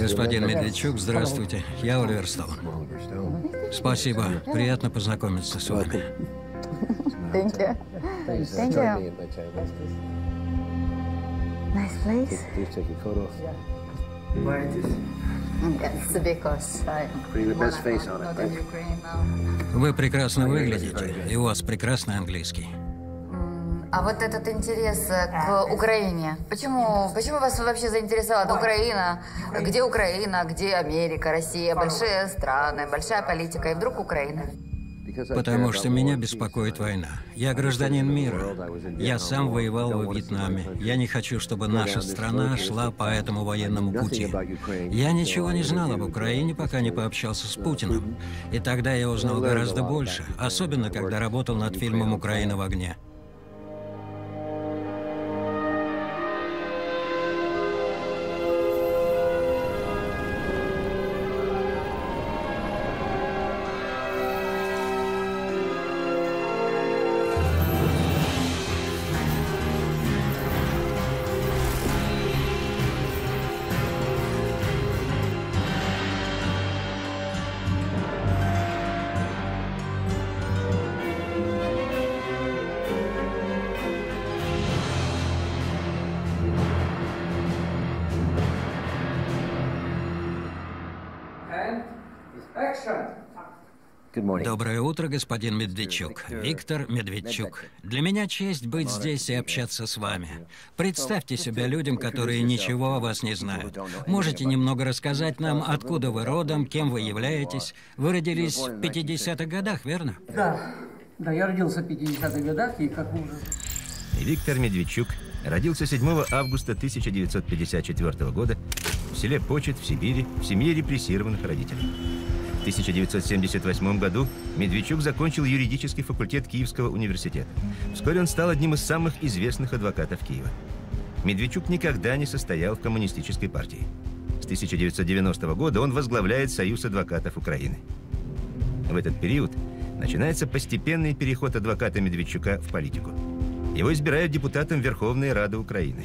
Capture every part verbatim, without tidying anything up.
Господин Медведчук, здравствуйте. Я Оливер Стоун. Спасибо. Приятно познакомиться с вами. Thank you. Thank you. Nice place. Yes, because I'm not in Ukraine now. Вы прекрасно выглядите, и у вас прекрасный английский. А вот этот интерес к Украине, почему, почему вас вообще заинтересовала Украина? Где Украина, где Америка, Россия? Большие страны, большая политика, и вдруг Украина? Потому что меня беспокоит война. Я гражданин мира. Я сам воевал во Вьетнаме. Я не хочу, чтобы наша страна шла по этому военному пути. Я ничего не знал об Украине, пока не пообщался с Путиным. И тогда я узнал гораздо больше, особенно когда работал над фильмом «Украина в огне». Доброе утро, господин Медведчук. Виктор Медведчук. Для меня честь быть здесь и общаться с вами. Представьте себя людям, которые ничего о вас не знают. Можете немного рассказать нам, откуда вы родом, кем вы являетесь? Вы родились в пятидесятых годах, верно? Да, да, я родился в пятидесятых годах, и как уже... Виктор Медведчук родился седьмого августа тысяча девятьсот пятьдесят четвёртого года в селе Почет в Сибири в семье репрессированных родителей. В тысяча девятьсот семьдесят восьмом году Медведчук закончил юридический факультет Киевского университета. Вскоре он стал одним из самых известных адвокатов Киева. Медведчук никогда не состоял в коммунистической партии. С тысяча девятьсот девяностого года он возглавляет Союз адвокатов Украины. В этот период начинается постепенный переход адвоката Медведчука в политику. Его избирают депутатом Верховной Рады Украины.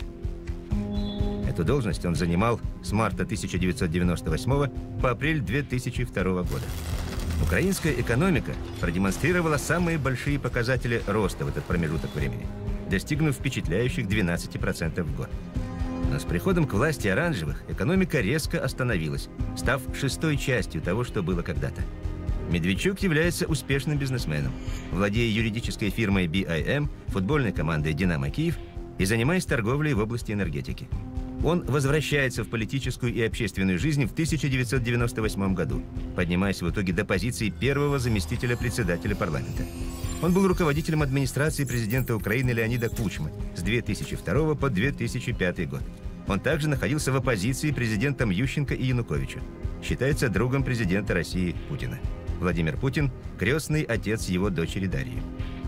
Эту должность он занимал с марта тысяча девятьсот девяносто восьмого по апрель две тысячи второго года. Украинская экономика продемонстрировала самые большие показатели роста в этот промежуток времени, достигнув впечатляющих двенадцати процентов в год. Но с приходом к власти оранжевых экономика резко остановилась, став шестой частью того, что было когда-то. Медведчук является успешным бизнесменом, владея юридической фирмой би ай эм, футбольной командой «Динамо Киев» и занимаясь торговлей в области энергетики. Он возвращается в политическую и общественную жизнь в тысяча девятьсот девяносто восьмом году, поднимаясь в итоге до позиции первого заместителя председателя парламента. Он был руководителем администрации президента Украины Леонида Кучмы с две тысячи второго по две тысячи пятый год. Он также находился в оппозиции президентам Ющенко и Януковичу. Считается другом президента России Путина. Владимир Путин – крестный отец его дочери Дарьи.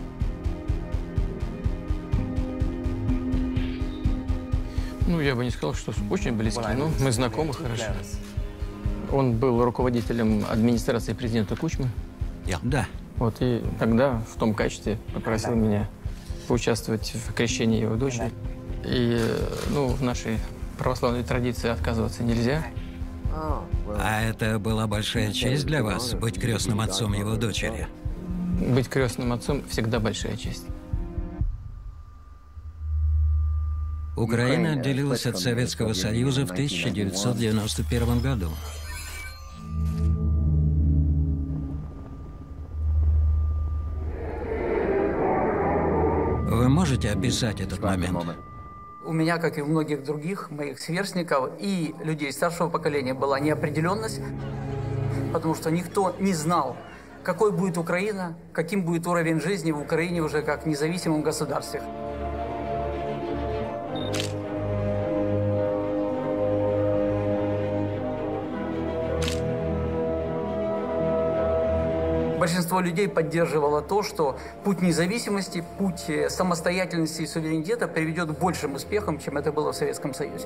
Ну, я бы не сказал, что очень близкий, но мы знакомы хорошо. Он был руководителем администрации президента Кучмы. Да. Вот, и тогда в том качестве попросил меня поучаствовать в крещении его дочери. И, ну, в нашей православной традиции отказываться нельзя. А это была большая честь для вас, быть крестным отцом его дочери? Быть крестным отцом всегда большая честь. Украина отделилась от Советского Союза в тысяча девятьсот девяносто первом году. Вы можете описать этот момент? У меня, как и у многих других моих сверстников и людей старшего поколения, была неопределенность, потому что никто не знал, какой будет Украина, каким будет уровень жизни в Украине уже как независимом государстве. Большинство людей поддерживало то, что путь независимости, путь самостоятельности и суверенитета приведет к большим успехам, чем это было в Советском Союзе.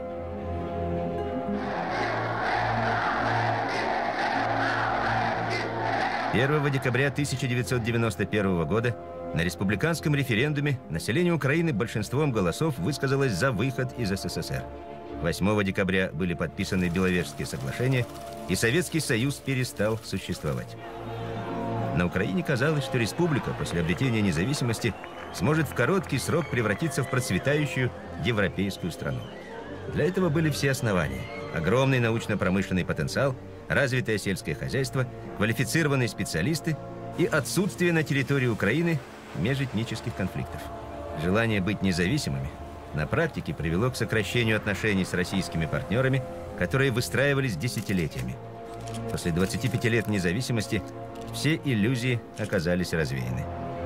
первого декабря тысяча девятьсот девяносто первого года на республиканском референдуме население Украины большинством голосов высказалось за выход из СССР. восьмого декабря были подписаны Беловежские соглашения, и Советский Союз перестал существовать. На Украине казалось, что республика после обретения независимости сможет в короткий срок превратиться в процветающую европейскую страну. Для этого были все основания. Огромный научно-промышленный потенциал, развитое сельское хозяйство, квалифицированные специалисты и отсутствие на территории Украины межэтнических конфликтов. Желание быть независимыми на практике привело к сокращению отношений с российскими партнерами, которые выстраивались десятилетиями. После двадцати пяти лет независимости все иллюзии оказались развеяны.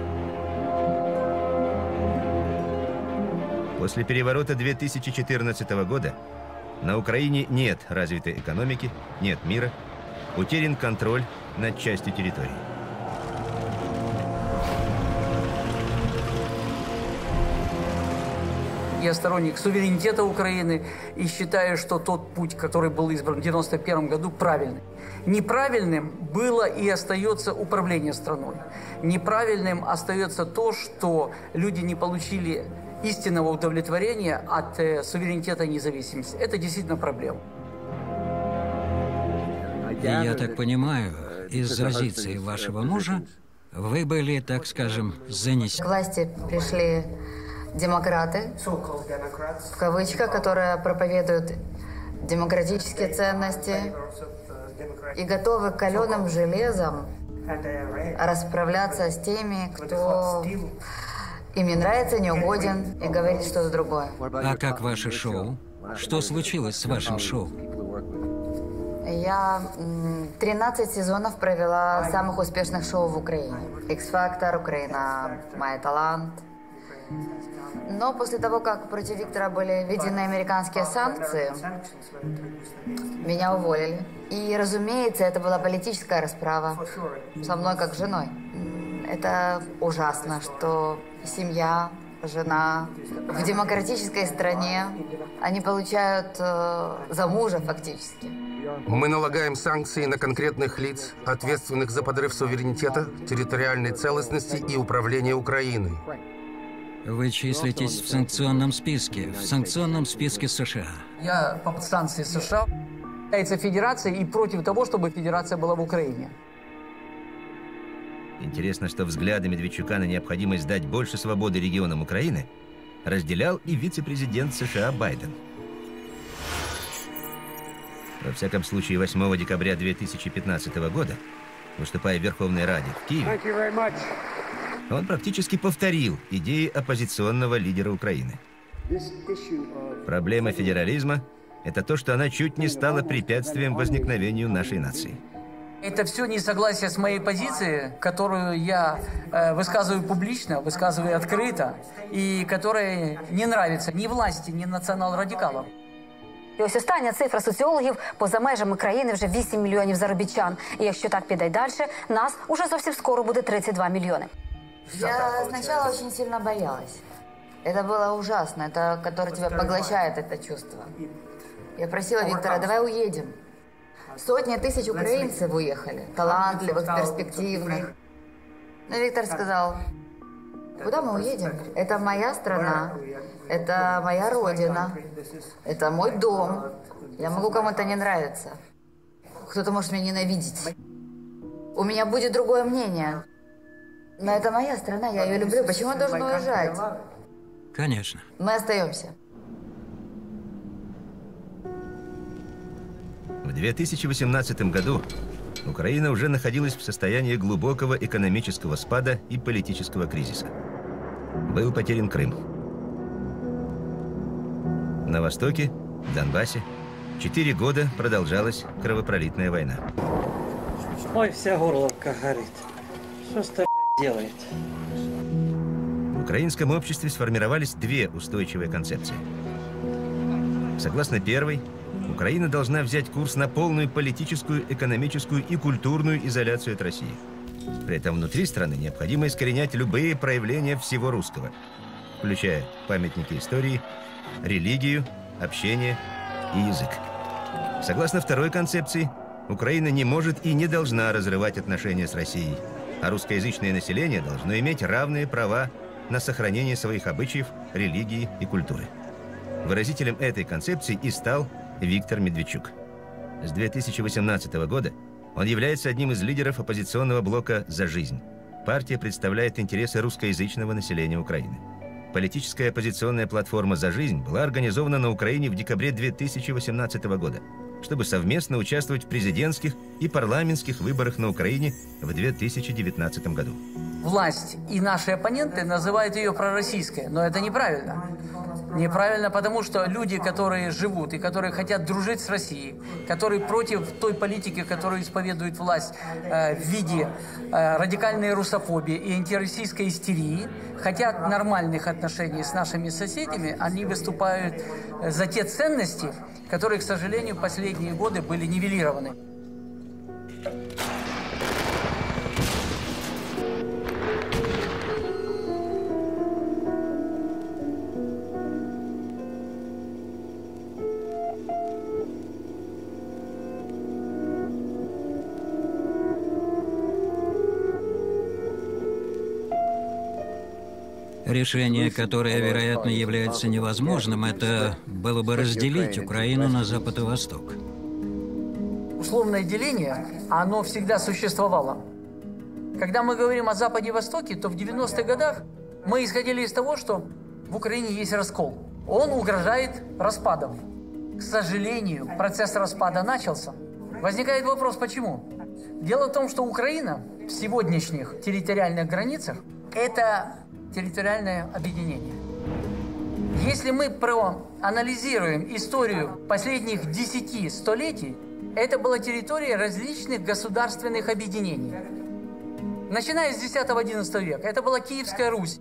После переворота две тысячи четырнадцатого года на Украине нет развитой экономики, нет мира, утерян контроль над частью территории. Я сторонник суверенитета Украины и считаю, что тот путь, который был избран в девяносто первом году, правильный. Неправильным было и остается управление страной. Неправильным остается то, что люди не получили истинного удовлетворения от э, суверенитета и независимости. Это действительно проблема. И я так понимаю, из позиции вашего мужа вы были, так скажем, занесены. К власти пришли демократы, в кавычках, которые проповедуют демократические ценности и готовы каленым железом расправляться с теми, кто им не нравится, не угоден и говорит что-то другое. А как ваше шоу? Что случилось с вашим шоу? Я тринадцать сезонов провела самых успешных шоу в Украине. X-Factor, Украина, Май талант. Но после того, как против Виктора были введены американские санкции, меня уволили. И, разумеется, это была политическая расправа со мной как женой. Это ужасно, что семья, жена в демократической стране, они получают э, за мужа фактически. Мы налагаем санкции на конкретных лиц, ответственных за подрыв суверенитета, территориальной целостности и управления Украиной. Вы числитесь в санкционном списке, в санкционном списке США. Я по санкции США является федерацией и против того, чтобы федерация была в Украине. Интересно, что взгляды Медведчука на необходимость дать больше свободы регионам Украины разделял и вице-президент США Байден. Во всяком случае, восьмого декабря две тысячи пятнадцатого года, выступая в Верховной Раде в Киеве, он практически повторил идеи оппозиционного лидера Украины. Проблема федерализма – это то, что она чуть не стала препятствием возникновению нашей нации. Это все несогласие с моей позицией, которую я э, высказываю публично, высказываю открыто, и которая не нравится ни власти, ни націонал-радикалам. І ось остання цифра соціологів: поза межами країни вже вісім мільйонів заробітчан. І якщо так піде й далі, нас уже зовсім скоро буде тридцять два мільйони. Я сначала очень сильно боялась. Это было ужасно, это которое тебя поглощает, это чувство. Я просила Виктора, давай уедем. Сотни тысяч украинцев уехали, талантливых, перспективных. Но Виктор сказал, куда мы уедем? Это моя страна, это моя родина, это мой дом. Я могу кому-то не нравиться. Кто-то может меня ненавидеть. У меня будет другое мнение. Но это моя страна, я ее люблю. Почему я должен уезжать? Конечно. Мы остаемся. В две тысячи восемнадцатом году Украина уже находилась в состоянии глубокого экономического спада и политического кризиса. Был потерян Крым. На востоке, в Донбассе, четыре года продолжалась кровопролитная война. Ой, вся горловка горит. Что ж делает? В украинском обществе сформировались две устойчивые концепции. Согласно первой, Украина должна взять курс на полную политическую, экономическую и культурную изоляцию от России. При этом внутри страны необходимо искоренять любые проявления всего русского, включая памятники истории, религию, общение и язык. Согласно второй концепции, Украина не может и не должна разрывать отношения с Россией, а русскоязычное население должно иметь равные права на сохранение своих обычаев, религии и культуры. Выразителем этой концепции и стал Виктор Медведчук. С две тысячи восемнадцатого года он является одним из лидеров оппозиционного блока «За жизнь». Партия представляет интересы русскоязычного населения Украины. Политическая оппозиционная платформа «За жизнь» была организована на Украине в декабре две тысячи восемнадцатого года, чтобы совместно участвовать в президентских и парламентских выборах на Украине в две тысячи девятнадцатом году. Власть и наши оппоненты называют ее пророссийской, но это неправильно. Неправильно, потому что люди, которые живут и которые хотят дружить с Россией, которые против той политики, которую исповедует власть э, в виде э, радикальной русофобии и антироссийской истерии, хотят нормальных отношений с нашими соседями, они выступают за те ценности, которые, к сожалению, в последние годы были нивелированы. Решение, которое, вероятно, является невозможным, это было бы разделить Украину на Запад и Восток. Условное деление, оно всегда существовало. Когда мы говорим о Западе и Востоке, то в девяностых годах мы исходили из того, что в Украине есть раскол. Он угрожает распадом. К сожалению, процесс распада начался. Возникает вопрос, почему? Дело в том, что Украина в сегодняшних территориальных границах – это территориальное объединение. Если мы проанализируем историю последних десяти столетий, это была территория различных государственных объединений. Начиная с десятого-одиннадцатого века, это была Киевская Русь,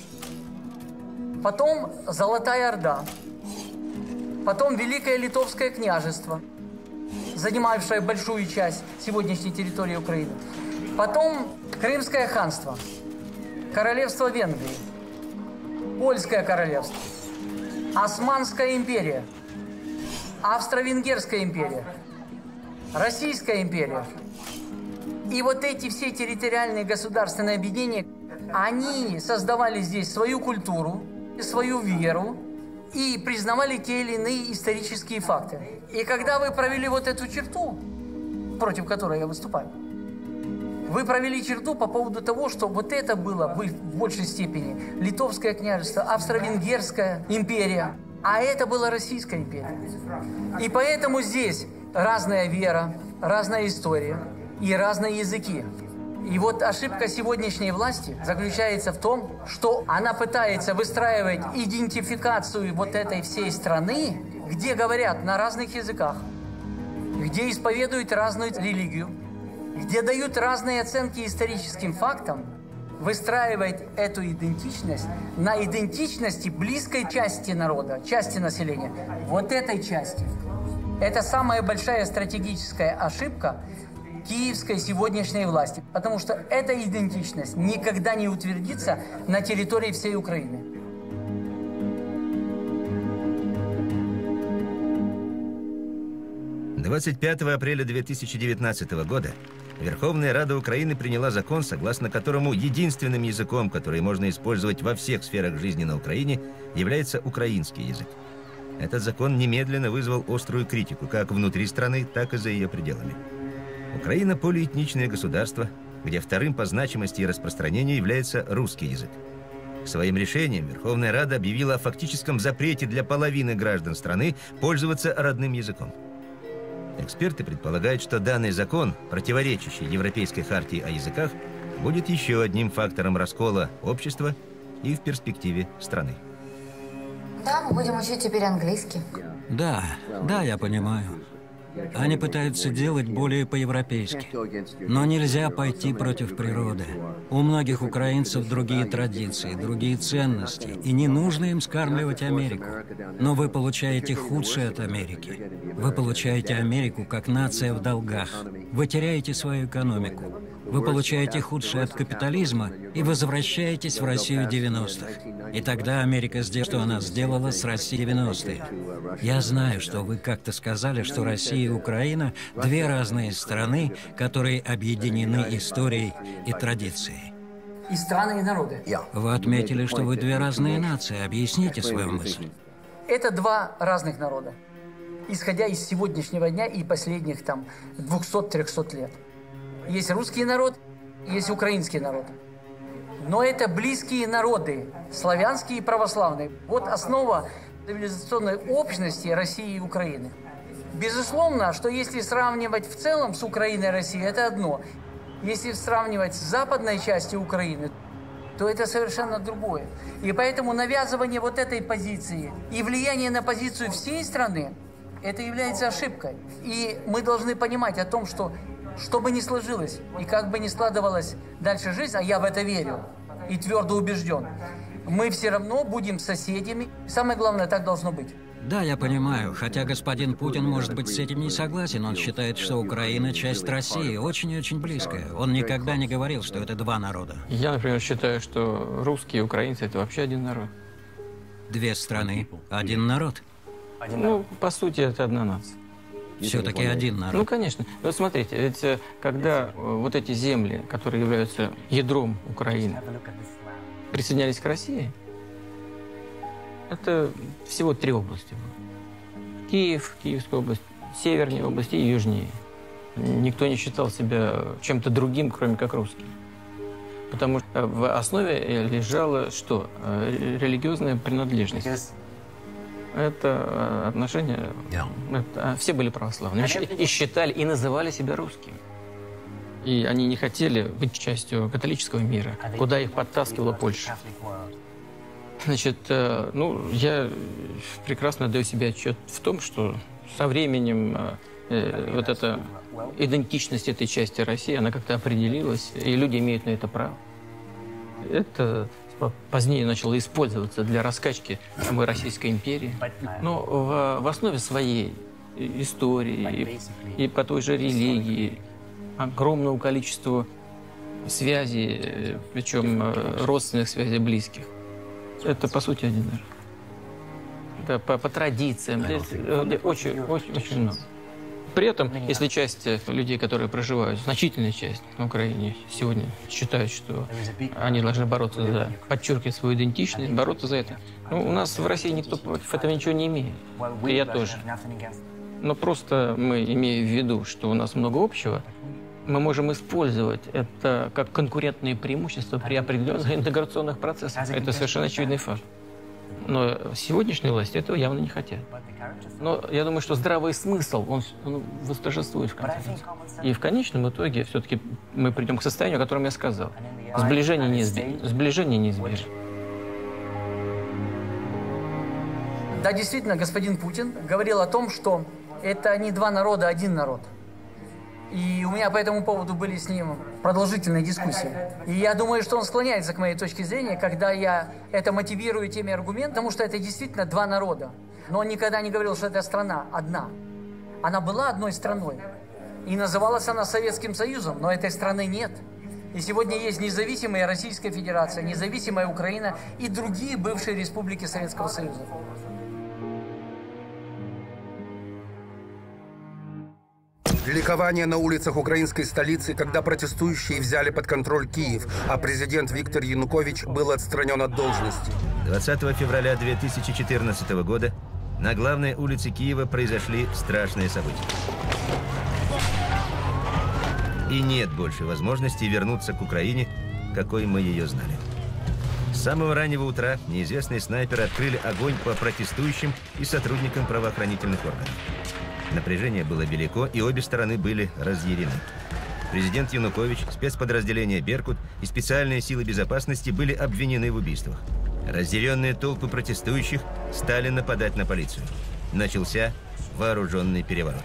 потом Золотая Орда, потом Великое Литовское княжество, занимавшее большую часть сегодняшней территории Украины, потом Крымское ханство, Королевство Венгрии, Польское королевство, Османская империя, Австро-Венгерская империя, Российская империя. И вот эти все территориальные государственные объединения, они создавали здесь свою культуру, свою веру и признавали те или иные исторические факты. И когда вы провели вот эту черту, против которой я выступаю, вы провели черту по поводу того, что вот это было в большей степени Литовское княжество, Австро-Венгерская империя, а это была Российская империя. И поэтому здесь разная вера, разная история и разные языки. И вот ошибка сегодняшней власти заключается в том, что она пытается выстраивать идентификацию вот этой всей страны, где говорят на разных языках, где исповедуют разную религию, где дают разные оценки историческим фактам, выстраивать эту идентичность на идентичности близкой части народа, части населения. Вот этой части. Это самая большая стратегическая ошибка киевской сегодняшней власти, потому что эта идентичность никогда не утвердится на территории всей Украины. двадцать пятого апреля две тысячи девятнадцатого года Верховная Рада Украины приняла закон, согласно которому единственным языком, который можно использовать во всех сферах жизни на Украине, является украинский язык. Этот закон немедленно вызвал острую критику как внутри страны, так и за ее пределами. Украина – полиэтничное государство, где вторым по значимости и распространению является русский язык. Своим решением Верховная Рада объявила о фактическом запрете для половины граждан страны пользоваться родным языком. Эксперты предполагают, что данный закон, противоречащий Европейской хартии о языках, будет еще одним фактором раскола общества и в перспективе страны. Да, мы будем учить теперь английский. Да, да, я понимаю. Они пытаются делать более по-европейски. Но нельзя пойти против природы. У многих украинцев другие традиции, другие ценности, и не нужно им скармливать Америку. Но вы получаете худшее от Америки. Вы получаете Америку как нация в долгах. Вы теряете свою экономику. Вы получаете худшее от капитализма и возвращаетесь в Россию девяностых. И тогда Америка сделала, что она сделала с Россией девяностые. Я знаю, что вы как-то сказали, что Россия и Украина – две разные страны, которые объединены историей и традицией. И страны, и народы. Вы отметили, что вы две разные нации. Объясните свою мысль. Это два разных народа, исходя из сегодняшнего дня и последних там двухсот-трехсот лет. Есть русский народ, есть украинский народ. Но это близкие народы, славянские и православные. Вот основа цивилизационной общности России и Украины. Безусловно, что если сравнивать в целом с Украиной и Россией, это одно. Если сравнивать с западной частью Украины, то это совершенно другое. И поэтому навязывание вот этой позиции и влияние на позицию всей страны, это является ошибкой. И мы должны понимать о том, что что бы ни сложилось и как бы ни складывалась дальше жизнь, а я в это верю и твердо убежден, мы все равно будем соседями. Самое главное, так должно быть. Да, я понимаю. Хотя господин Путин, может быть, с этим не согласен. Он считает, что Украина – часть России, очень-очень близкая. Он никогда не говорил, что это два народа. Я, например, считаю, что русские и украинцы – это вообще один народ. Две страны, один народ. Ну, по сути, это одна нация. Все-таки один народ. Ну, конечно. Вот смотрите, ведь когда вот эти земли, которые являются ядром Украины, присоединялись к России, это всего три области было. Киев, Киевская область, севернее области и южнее. Никто не считал себя чем-то другим, кроме как русским. Потому что в основе лежала что? Религиозная принадлежность. Это отношения... Это, все были православными. И считали, и называли себя русскими. И они не хотели быть частью католического мира, куда их подтаскивала Польша. Значит, ну, я прекрасно даю себе отчет в том, что со временем э, вот эта идентичность этой части России, она как-то определилась, и люди имеют на это право. Это позднее начало использоваться для раскачки самой Российской империи. Но в, в основе своей истории и, и по той же религии огромного количества связей, причем родственных связей близких. Это, по сути, один народ. Это по, по традициям. Очень, очень, очень много. При этом, если часть людей, которые проживают, значительная часть на Украине сегодня считают, что они должны бороться за, подчеркивать свою идентичность, бороться за это. Ну, у нас в России никто против этого ничего не имеет. И я тоже. Но просто мы, имея в виду, что у нас много общего, мы можем использовать это как конкурентные преимущества при определенных интеграционных процессах. Это совершенно очевидный факт. Но сегодняшние власти этого явно не хотят. Но я думаю, что здравый смысл, он, он восторжествует в конце концов. И в конечном итоге все-таки мы придем к состоянию, о котором я сказал. Сближение неизбежно. Сближение неизбежно. Да, действительно, господин Путин говорил о том, что это не два народа, а один народ. И у меня по этому поводу были с ним продолжительные дискуссии. И я думаю, что он склоняется к моей точке зрения, когда я это мотивирую теми аргументами, потому что это действительно два народа. Но он никогда не говорил, что эта страна одна. Она была одной страной. И называлась она Советским Союзом, но этой страны нет. И сегодня есть независимая Российская Федерация, независимая Украина и другие бывшие республики Советского Союза. Ликование на улицах украинской столицы, когда протестующие взяли под контроль Киев, а президент Виктор Янукович был отстранен от должности. двадцатого февраля две тысячи четырнадцатого года на главной улице Киева произошли страшные события. И нет больше возможности вернуться к Украине, какой мы ее знали. С самого раннего утра неизвестные снайперы открыли огонь по протестующим и сотрудникам правоохранительных органов. Напряжение было велико, и обе стороны были разъярены. Президент Янукович, спецподразделение «Беркут» и специальные силы безопасности были обвинены в убийствах. Разъяренные толпы протестующих стали нападать на полицию. Начался вооруженный переворот.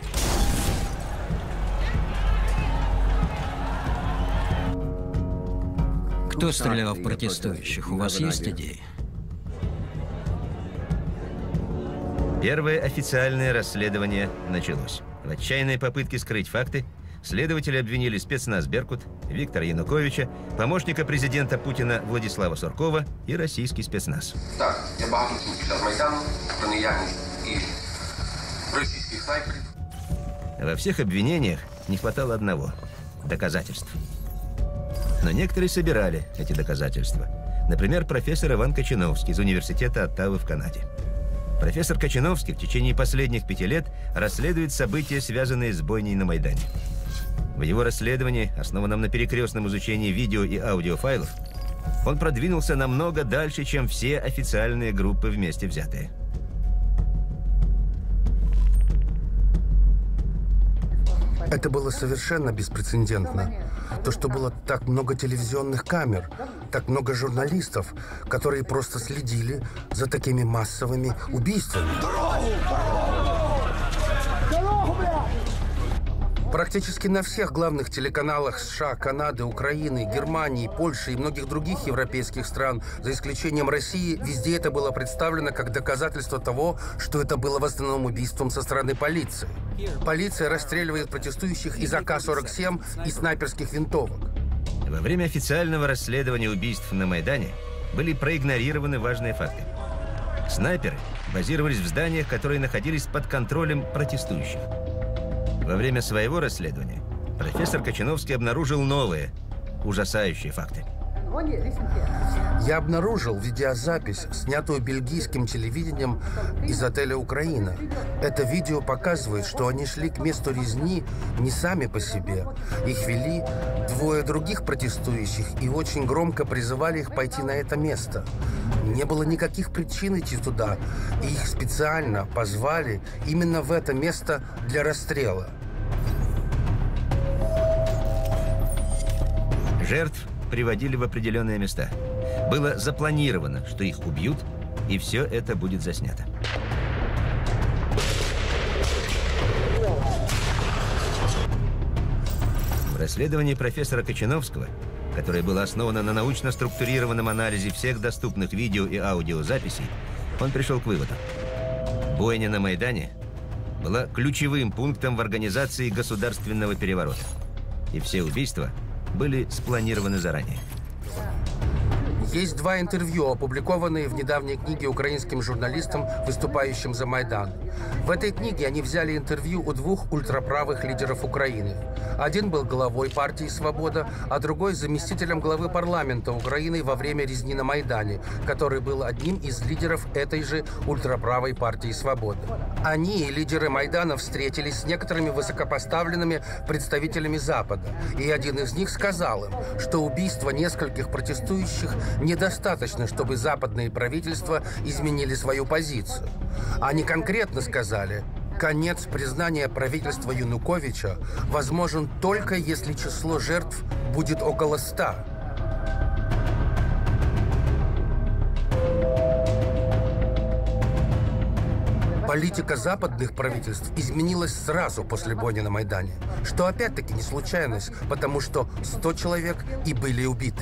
Кто стрелял в протестующих? У вас есть идеи? Первое официальное расследование началось. В отчаянной попытке скрыть факты следователи обвинили спецназ «Беркут», Виктора Януковича, помощника президента Путина Владислава Суркова и российский спецназ. Так, я багато чув під Майдану про наявність і російських снайперів. Во всех обвинениях не хватало одного – доказательств. Но некоторые собирали эти доказательства. Например, профессор Иван Кочиновский из университета Оттавы в Канаде. Профессор Кочановский в течение последних пяти лет расследует события, связанные с бойней на Майдане. В его расследовании, основанном на перекрестном изучении видео и аудиофайлов, он продвинулся намного дальше, чем все официальные группы вместе взятые. Это было совершенно беспрецедентно. То, что было так много телевизионных камер, так много журналистов, которые просто следили за такими массовыми убийствами. Практически на всех главных телеканалах США, Канады, Украины, Германии, Польши и многих других европейских стран, за исключением России, везде это было представлено как доказательство того, что это было в основном убийством со стороны полиции. Полиция расстреливает протестующих из А К сорок семь и снайперских винтовок. Во время официального расследования убийств на Майдане были проигнорированы важные факты. Снайперы базировались в зданиях, которые находились под контролем протестующих. Во время своего расследования профессор Кочановский обнаружил новые, ужасающие факты. Я обнаружил видеозапись, снятую бельгийским телевидением из отеля «Украина». Это видео показывает, что они шли к месту резни не сами по себе. Их вели двое других протестующих и очень громко призывали их пойти на это место. Не было никаких причин идти туда, и их специально позвали именно в это место для расстрела. Жертв приводили в определенные места. Было запланировано, что их убьют, и все это будет заснято. В расследовании профессора Кочановского, которое было основано на научно структурированном анализе всех доступных видео и аудиозаписей, он пришел к выводу: бойня на Майдане была ключевым пунктом в организации государственного переворота, и все убийства были спланированы заранее. Есть два интервью, опубликованные в недавней книге украинским журналистам, выступающим за Майдан. В этой книге они взяли интервью у двух ультраправых лидеров Украины. Один был главой партии «Свобода», а другой заместителем главы парламента Украины во время резни на Майдане, который был одним из лидеров этой же ультраправой партии «Свобода». Они, лидеры Майдана, встретились с некоторыми высокопоставленными представителями Запада. И один из них сказал им, что убийство нескольких протестующих недостаточно, чтобы западные правительства изменили свою позицию. Они конкретно сказали: конец признания правительства Януковича возможен только если число жертв будет около ста. Политика западных правительств изменилась сразу после бойни на Майдане, что опять-таки не случайность, потому что сто человек и были убиты.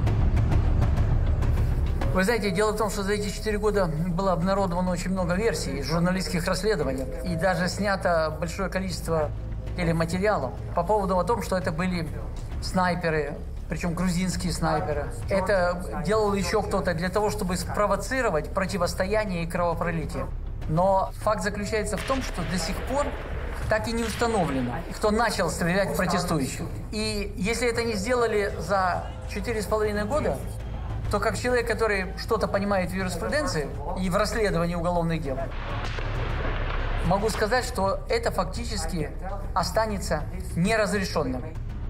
Вы знаете, дело в том, что за эти четыре года было обнародовано очень много версий, журналистских расследований, и даже снято большое количество телематериалов по поводу о том, что это были снайперы, причем грузинские снайперы. Это делал еще кто-то для того, чтобы спровоцировать противостояние и кровопролитие. Но факт заключается в том, что до сих пор так и не установлено, кто начал стрелять в протестующих. И если это не сделали за четыре с половиной года, то как человек, который что-то понимает в юриспруденции и в расследовании уголовных дел, могу сказать, что это фактически останется неразрешенным.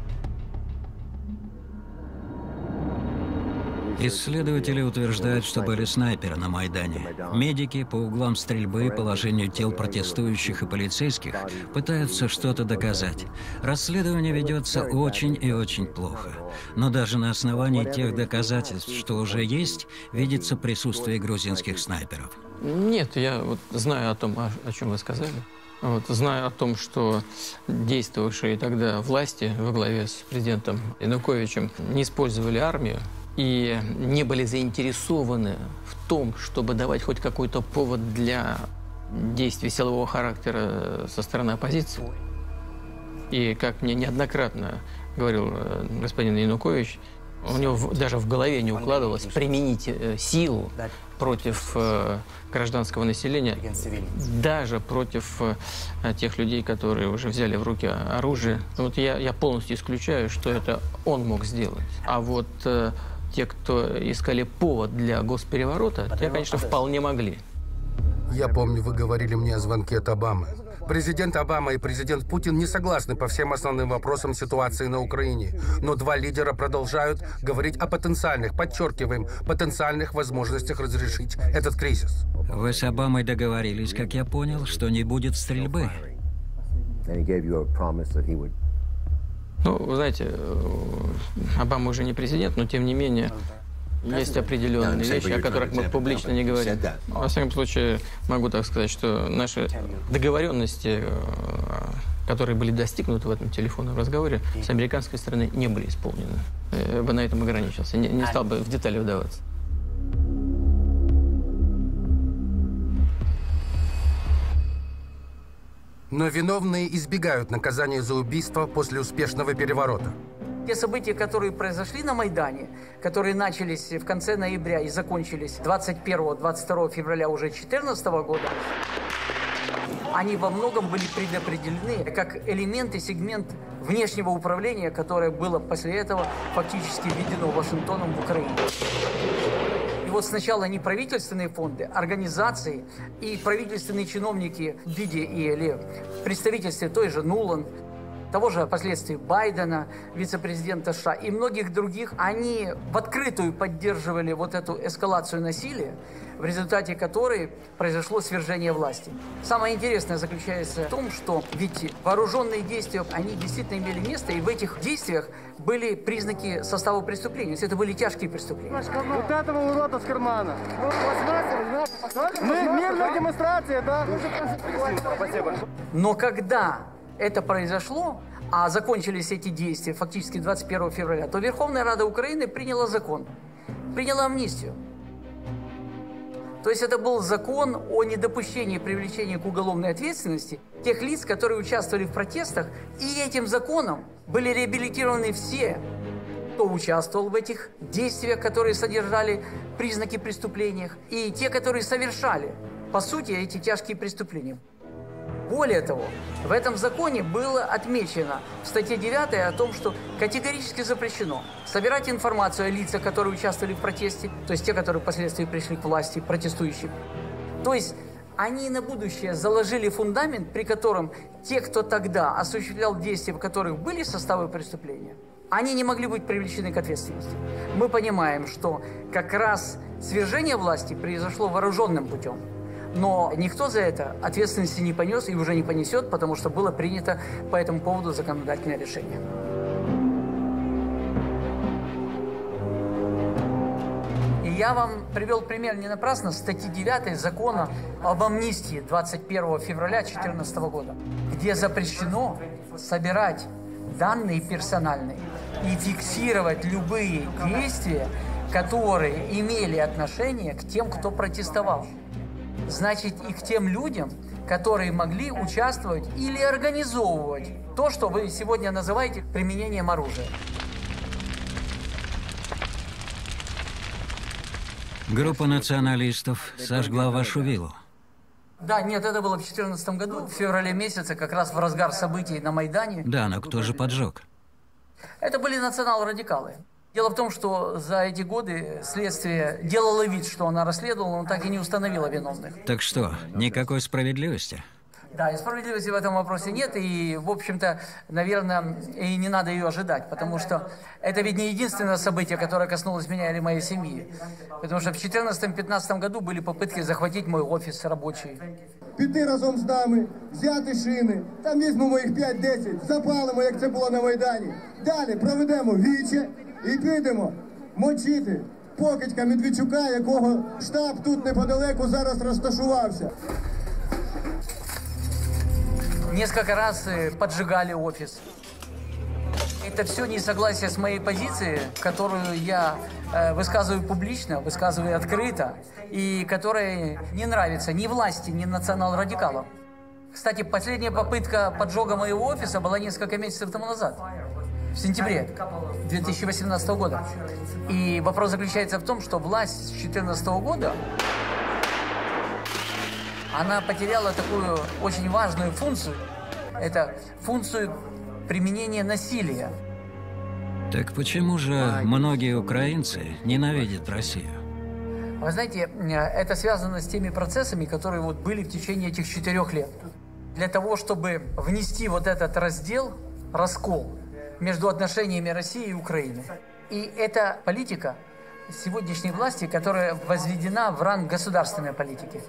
Исследователи утверждают, что были снайперы на Майдане. Медики по углам стрельбы и положению тел протестующих и полицейских пытаются что-то доказать. Расследование ведется очень и очень плохо. Но даже на основании тех доказательств, что уже есть, видится присутствие грузинских снайперов. Нет, я вот знаю о том, о, о чем вы сказали. Вот, знаю о том, что действовавшие тогда власти во главе с президентом Януковичем не использовали армию и не были заинтересованы в том, чтобы давать хоть какой-то повод для действий силового характера со стороны оппозиции. И, как мне неоднократно говорил господин Янукович, у него даже в голове не укладывалось применить силу против гражданского населения, даже против тех людей, которые уже взяли в руки оружие. Вот я, я полностью исключаю, что это он мог сделать. А вот те, кто искали повод для госпереворота, те, конечно, вполне могли. Я помню, вы говорили мне о звонке от Обамы. Президент Обама и президент Путин не согласны по всем основным вопросам ситуации на Украине. Но два лидера продолжают говорить о потенциальных, подчеркиваем, потенциальных возможностях разрешить этот кризис. Вы с Обамой договорились, как я понял, что не будет стрельбы. Ну, вы знаете, Обама уже не президент, но тем не менее есть определенные вещи, о которых мы публично не говорим. Во всяком случае, могу так сказать, что наши договоренности, которые были достигнуты в этом телефонном разговоре, с американской стороны не были исполнены. Я бы на этом ограничился, не, не стал бы в детали вдаваться. Но виновные избегают наказания за убийство после успешного переворота. Те события, которые произошли на Майдане, которые начались в конце ноября и закончились двадцать первого — двадцать второго февраля уже две тысячи четырнадцатого года, они во многом были предопределены как элемент и сегмент внешнего управления, которое было после этого фактически введено Вашингтоном в Украине. И вот сначала неправительственные фонды, организации и правительственные чиновники в виде или в представительстве той же Нуланд, того же впоследствии Байдена, вице-президента США и многих других, они в открытую поддерживали вот эту эскалацию насилия, в результате которой произошло свержение власти. Самое интересное заключается в том, что ведь вооруженные действия, они действительно имели место, и в этих действиях были признаки состава преступления. Это были тяжкие преступления. Вот этого урода с кармана. Мы мирная демонстрация, да? Спасибо. Но когда это произошло, а закончились эти действия фактически двадцать первого февраля, то Верховная Рада Украины приняла закон, приняла амнистию. То есть это был закон о недопущении привлечения к уголовной ответственности тех лиц, которые участвовали в протестах, и этим законом были реабилитированы все, кто участвовал в этих действиях, которые содержали признаки преступления, и те, которые совершали, по сути, эти тяжкие преступления. Более того, в этом законе было отмечено в статье девятой о том, что категорически запрещено собирать информацию о лицах, которые участвовали в протесте, то есть те, которые впоследствии пришли к власти, протестующих. То есть они на будущее заложили фундамент, при котором те, кто тогда осуществлял действия, в которых были составы преступления, они не могли быть привлечены к ответственности. Мы понимаем, что как раз свержение власти произошло вооруженным путем. Но никто за это ответственности не понес и уже не понесет, потому что было принято по этому поводу законодательное решение. И я вам привел пример не напрасно статьи девятой закона об амнистии двадцать первого февраля две тысячи четырнадцатого года, где запрещено собирать данные персональные и фиксировать любые действия, которые имели отношение к тем, кто протестовал. Значит, и к тем людям, которые могли участвовать или организовывать то, что вы сегодня называете применением оружия. Группа националистов сожгла вашу виллу. Да, нет, это было в две тысячи четырнадцатом году, в феврале месяце, как раз в разгар событий на Майдане. Да, но кто же поджег? Это были национал-радикалы. Дело в том, что за эти годы следствие делало вид, что она расследовала, но так и не установила виновных. Так что, никакой справедливости? Да, и справедливости в этом вопросе нет, и, в общем-то, наверное, и не надо ее ожидать, потому что это ведь не единственное событие, которое коснулось меня или моей семьи. Потому что в две тысячи четырнадцатом-пятнадцатом году были попытки захватить мой офис рабочий. Піти разом з нами, взяти шини, там візьмемо їх п'ять-десять, запалимо, як це було на Майдані. Далі проведемо віче і підемо мочити покидька Медведчука, якого штаб тут неподалеку зараз розташувався. Несколько раз поджигали офис. Это все несогласие с моей позицией, которую я э, высказываю публично, высказываю открыто, и которая не нравится ни власти, ни национал-радикалам. Кстати, последняя попытка поджога моего офиса была несколько месяцев тому назад, в сентябре две тысячи восемнадцатого года. И вопрос заключается в том, что власть с две тысячи четырнадцатого года, она потеряла такую очень важную функцию. Это функцию применения насилия. Так почему же многие украинцы ненавидят Россию? Вы знаете, это связано с теми процессами, которые вот были в течение этих четырех лет. Для того, чтобы внести вот этот раздел, раскол между отношениями России и Украины. И эта политика сегодняшней власти, которая возведена в ранг государственной политики.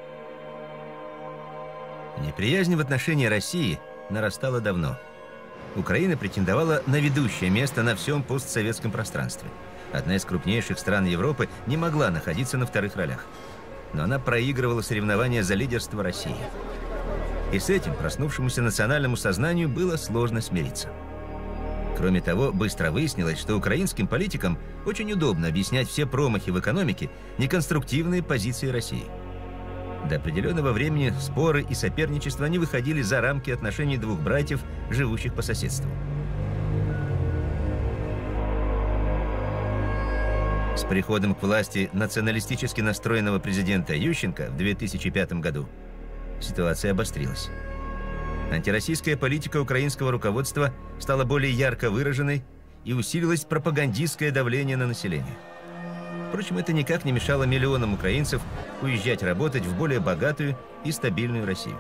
Неприязнь в отношении России нарастала давно. Украина претендовала на ведущее место на всем постсоветском пространстве. Одна из крупнейших стран Европы не могла находиться на вторых ролях. Но она проигрывала соревнования за лидерство России. И с этим проснувшемуся национальному сознанию было сложно смириться. Кроме того, быстро выяснилось, что украинским политикам очень удобно объяснять все промахи в экономике неконструктивные позиции России. До определенного времени споры и соперничества не выходили за рамки отношений двух братьев, живущих по соседству. С приходом к власти националистически настроенного президента Ющенко в две тысячи пятом году ситуация обострилась. Антироссийская политика украинского руководства стала более ярко выраженной и усилилось пропагандистское давление на население. Впрочем, это никак не мешало миллионам украинцев уезжать работать в более богатую и стабильную Россию.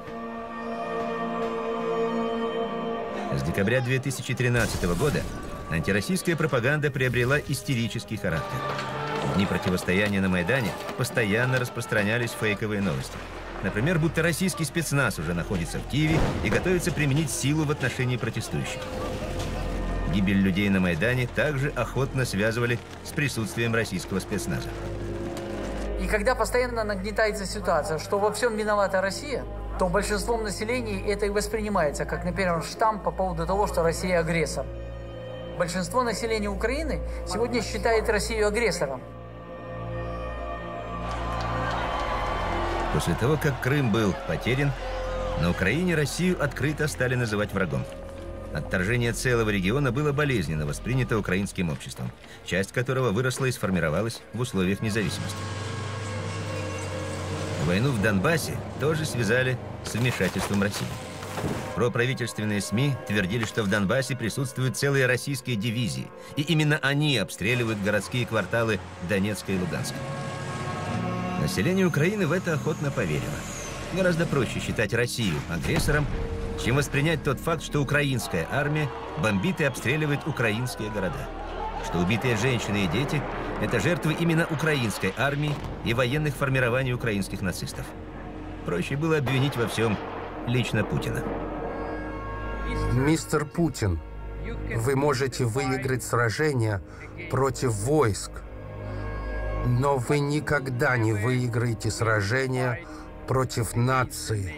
С декабря две тысячи тринадцатого года антироссийская пропаганда приобрела истерический характер. В дни противостояния на Майдане постоянно распространялись фейковые новости. Например, будто российский спецназ уже находится в Киеве и готовится применить силу в отношении протестующих. Гибель людей на Майдане также охотно связывали с присутствием российского спецназа. И когда постоянно нагнетается ситуация, что во всем виновата Россия, то большинством населения это и воспринимается как, например, штамп по поводу того, что Россия агрессор. Большинство населения Украины сегодня считает Россию агрессором. После того, как Крым был потерян, на Украине Россию открыто стали называть врагом. Отторжение целого региона было болезненно воспринято украинским обществом, часть которого выросла и сформировалась в условиях независимости. Войну в Донбассе тоже связали с вмешательством России. Проправительственные СМИ твердили, что в Донбассе присутствуют целые российские дивизии, и именно они обстреливают городские кварталы Донецка и Луганска. Население Украины в это охотно поверило. Гораздо проще считать Россию агрессором, чем воспринять тот факт, что украинская армия бомбит и обстреливает украинские города. Что убитые женщины и дети – это жертвы именно украинской армии и военных формирований украинских нацистов. Проще было обвинить во всем лично Путина. Мистер Путин, вы можете выиграть сражение против войск, но вы никогда не выиграете сражение против нации,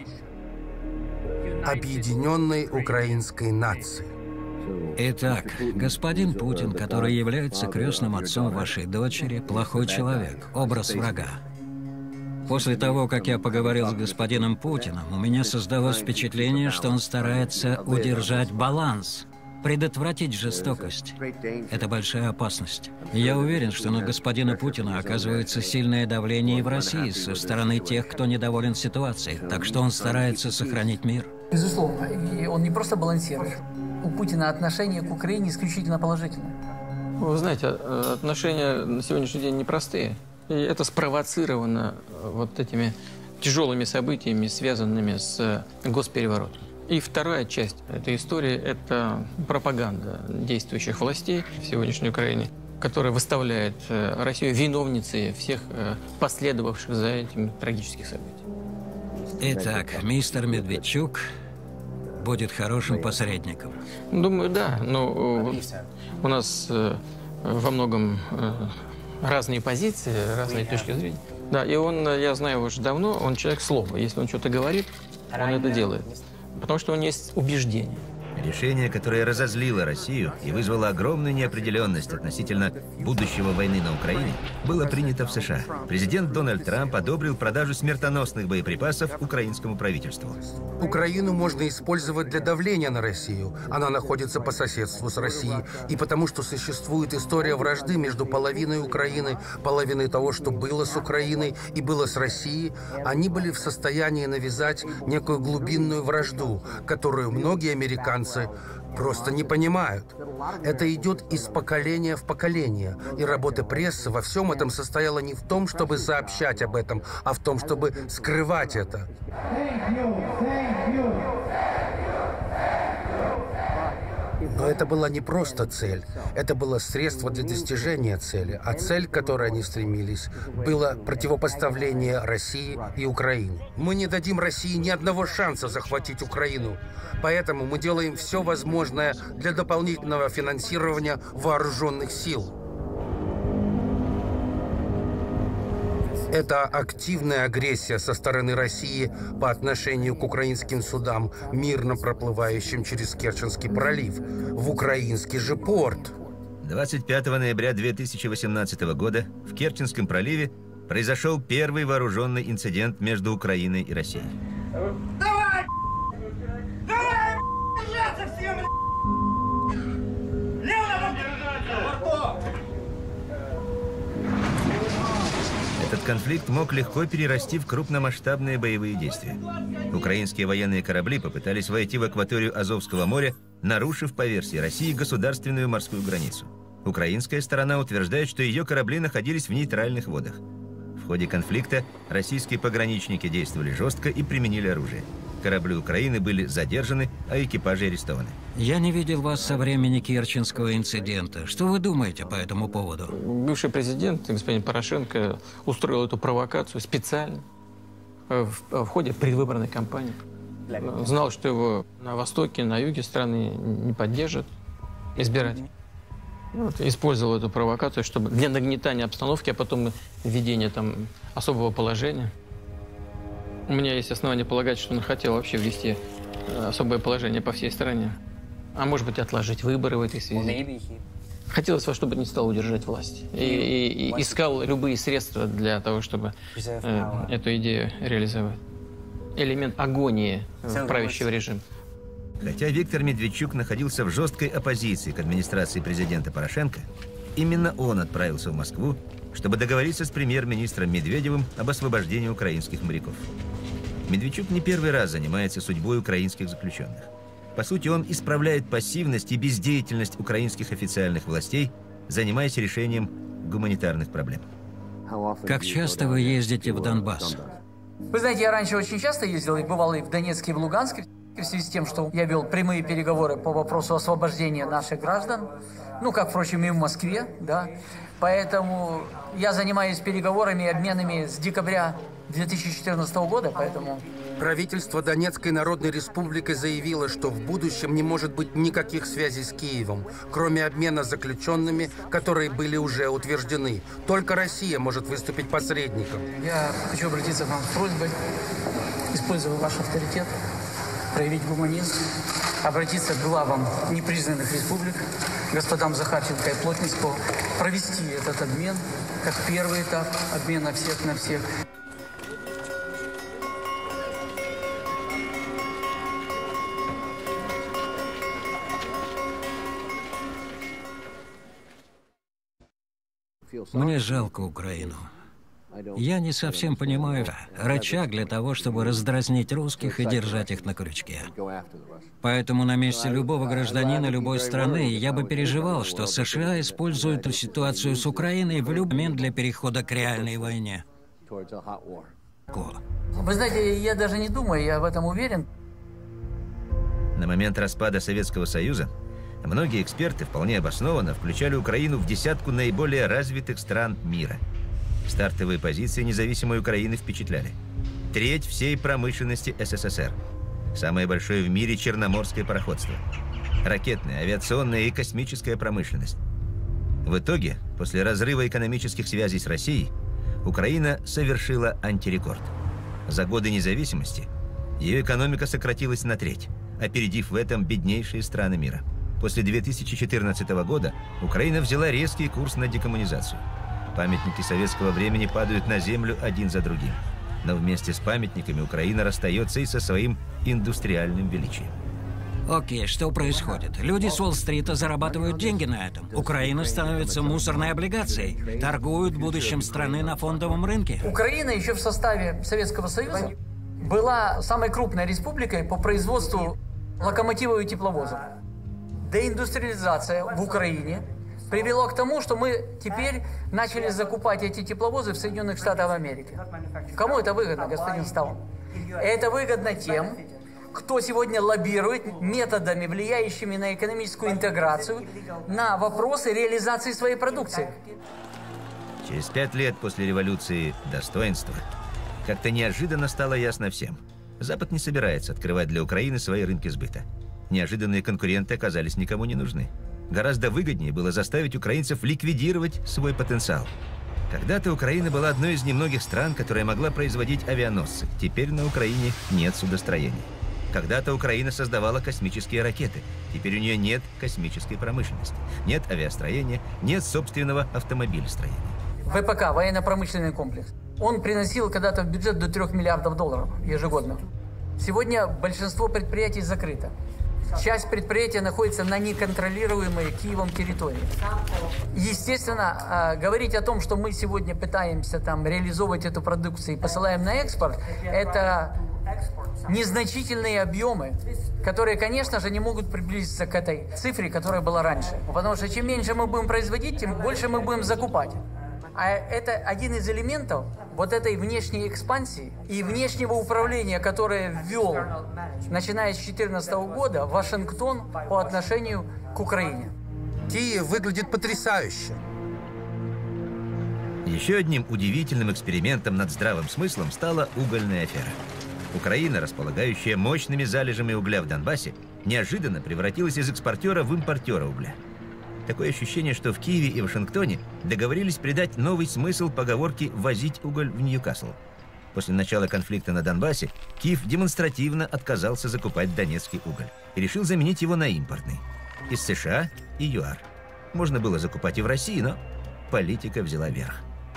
объединенной украинской нации. Итак, господин Путин, который является крестным отцом вашей дочери, плохой человек, образ врага. После того, как я поговорил с господином Путиным, у меня создалось впечатление, что он старается удержать баланс, предотвратить жестокость. Это большая опасность. Я уверен, что на господина Путина оказывается сильное давление и в России со стороны тех, кто недоволен ситуацией, так что он старается сохранить мир. Безусловно, и он не просто балансирует. У Путина отношение к Украине исключительно положительное. Вы знаете, отношения на сегодняшний день непростые. И это спровоцировано вот этими тяжелыми событиями, связанными с госпереворотом. И вторая часть этой истории – это пропаганда действующих властей в сегодняшней Украине, которая выставляет Россию виновницей всех последовавших за этим трагических событий. Итак, мистер Медведчук будет хорошим посредником. Думаю, да. Но у нас во многом разные позиции, разные точки зрения. Да, и он, я знаю его уже давно, он человек слова. Если он что-то говорит, он это делает. Потому что у него есть убеждение. Решение, которое разозлило Россию и вызвало огромную неопределенность относительно будущего войны на Украине, было принято в США. Президент Дональд Трамп одобрил продажу смертоносных боеприпасов украинскому правительству. Украину можно использовать для давления на Россию. Она находится по соседству с Россией. И потому что существует история вражды между половиной Украины, половиной того, что было с Украиной и было с Россией, они были в состоянии навязать некую глубинную вражду, которую многие американцы просто не понимают. Это идет из поколения в поколение. И работа прессы во всем этом состояла не в том, чтобы сообщать об этом, а в том, чтобы скрывать это. Но это была не просто цель. Это было средство для достижения цели. А цель, к которой они стремились, было противопоставление России и Украины. Мы не дадим России ни одного шанса захватить Украину. Поэтому мы делаем все возможное для дополнительного финансирования вооруженных сил. Это активная агрессия со стороны России по отношению к украинским судам, мирно проплывающим через Керченский пролив, в украинский же порт. двадцать пятого ноября две тысячи восемнадцатого года в Керченском проливе произошел первый вооруженный инцидент между Украиной и Россией. Давай! Давай! Держаться всем! Левого держаться! Этот конфликт мог легко перерасти в крупномасштабные боевые действия. Украинские военные корабли попытались войти в акваторию Азовского моря, нарушив, по версии России, государственную морскую границу. Украинская сторона утверждает, что ее корабли находились в нейтральных водах. В ходе конфликта российские пограничники действовали жестко и применили оружие. Корабли Украины были задержаны, а экипажи арестованы. Я не видел вас со времени Керченского инцидента. Что вы думаете по этому поводу? Бывший президент, господин Порошенко, устроил эту провокацию специально в, в ходе предвыборной кампании. Знал, что его на востоке, на юге страны не поддержат избиратели. Вот, использовал эту провокацию, чтобы для нагнетания обстановки, а потом введения там особого положения. У меня есть основания полагать, что он хотел вообще ввести особое положение по всей стране. А может быть, отложить выборы в этой связи. Хотелось, чтобы не стал удержать власть. И, и, и искал любые средства для того, чтобы э, эту идею реализовать. Элемент агонии правящего режима. Хотя Виктор Медведчук находился в жесткой оппозиции к администрации президента Порошенко, именно он отправился в Москву, чтобы договориться с премьер-министром Медведевым об освобождении украинских моряков. Медведчук не первый раз занимается судьбой украинских заключенных. По сути, он исправляет пассивность и бездеятельность украинских официальных властей, занимаясь решением гуманитарных проблем. Как часто вы ездите в Донбасс? Вы знаете, я раньше очень часто ездил, и бывал и в Донецке, и в Луганске, в связи с тем, что я вел прямые переговоры по вопросу освобождения наших граждан, ну, как, впрочем, и в Москве, да. Поэтому я занимаюсь переговорами и обменами с декабря две тысячи четырнадцатого года, поэтому... Правительство Донецкой Народной Республики заявило, что в будущем не может быть никаких связей с Киевом, кроме обмена заключенными, которые были уже утверждены. Только Россия может выступить посредником. Я хочу обратиться к вам с просьбой, используя ваш авторитет, проявить гуманизм, обратиться к главам непризнанных республик, господам Захарченко и Плотницкого, провести этот обмен, как первый этап обмена всех на всех. Мне жалко Украину. Я не совсем понимаю, рычаг для того, чтобы раздразнить русских и держать их на крючке. Поэтому на месте любого гражданина любой страны я бы переживал, что США используют эту ситуацию с Украиной в любой момент для перехода к реальной войне. Вы знаете, я даже не думаю, я в этом уверен. На момент распада Советского Союза многие эксперты вполне обоснованно включали Украину в десятку наиболее развитых стран мира. Стартовые позиции независимой Украины впечатляли. Треть всей промышленности СССР. Самое большое в мире черноморское пароходство. Ракетная, авиационная и космическая промышленность. В итоге, после разрыва экономических связей с Россией, Украина совершила антирекорд. За годы независимости ее экономика сократилась на треть, опередив в этом беднейшие страны мира. После две тысячи четырнадцатого года Украина взяла резкий курс на декоммунизацию. Памятники советского времени падают на землю один за другим. Но вместе с памятниками Украина расстается и со своим индустриальным величием. Окей, что происходит? Люди с Уолл-стрита зарабатывают деньги на этом. Украина становится мусорной облигацией. Торгуют будущим страны на фондовом рынке. Украина еще в составе Советского Союза была самой крупной республикой по производству локомотивов и тепловозов. деиндустриализация в Украине привело к тому, что мы теперь начали закупать эти тепловозы в Соединенных Штатах Америки. Кому это выгодно, господин Стаун? Это выгодно тем, кто сегодня лоббирует методами, влияющими на экономическую интеграцию, на вопросы реализации своей продукции. Через пять лет после революции достоинства как-то неожиданно стало ясно всем. Запад не собирается открывать для Украины свои рынки сбыта. Неожиданные конкуренты оказались никому не нужны. Гораздо выгоднее было заставить украинцев ликвидировать свой потенциал. Когда-то Украина была одной из немногих стран, которая могла производить авианосцы. Теперь на Украине нет судостроения. Когда-то Украина создавала космические ракеты. Теперь у нее нет космической промышленности. Нет авиастроения, нет собственного автомобилестроения. ВПК, военно-промышленный комплекс. Он приносил когда-то в бюджет до трёх миллиардов долларов ежегодно. Сегодня большинство предприятий закрыто. Часть предприятия находится на неконтролируемой Киевом территории. Естественно, говорить о том, что мы сегодня пытаемся там реализовывать эту продукцию и посылаем на экспорт, это незначительные объемы, которые, конечно же, не могут приблизиться к этой цифре, которая была раньше. Потому что чем меньше мы будем производить, тем больше мы будем закупать. А это один из элементов вот этой внешней экспансии и внешнего управления, которое ввел, начиная с две тысячи четырнадцатого года, Вашингтон по отношению к Украине. Киев выглядит потрясающе. Еще одним удивительным экспериментом над здравым смыслом стала угольная афера. Украина, располагающая мощными залежами угля в Донбассе, неожиданно превратилась из экспортера в импортера угля. Такое ощущение, что в Киеве и Вашингтоне договорились придать новый смысл поговорке «возить уголь в Ньюкасл». После начала конфликта на Донбассе Киев демонстративно отказался закупать донецкий уголь и решил заменить его на импортный – из США и ЮАР. Можно было закупать и в России, но политика взяла верх.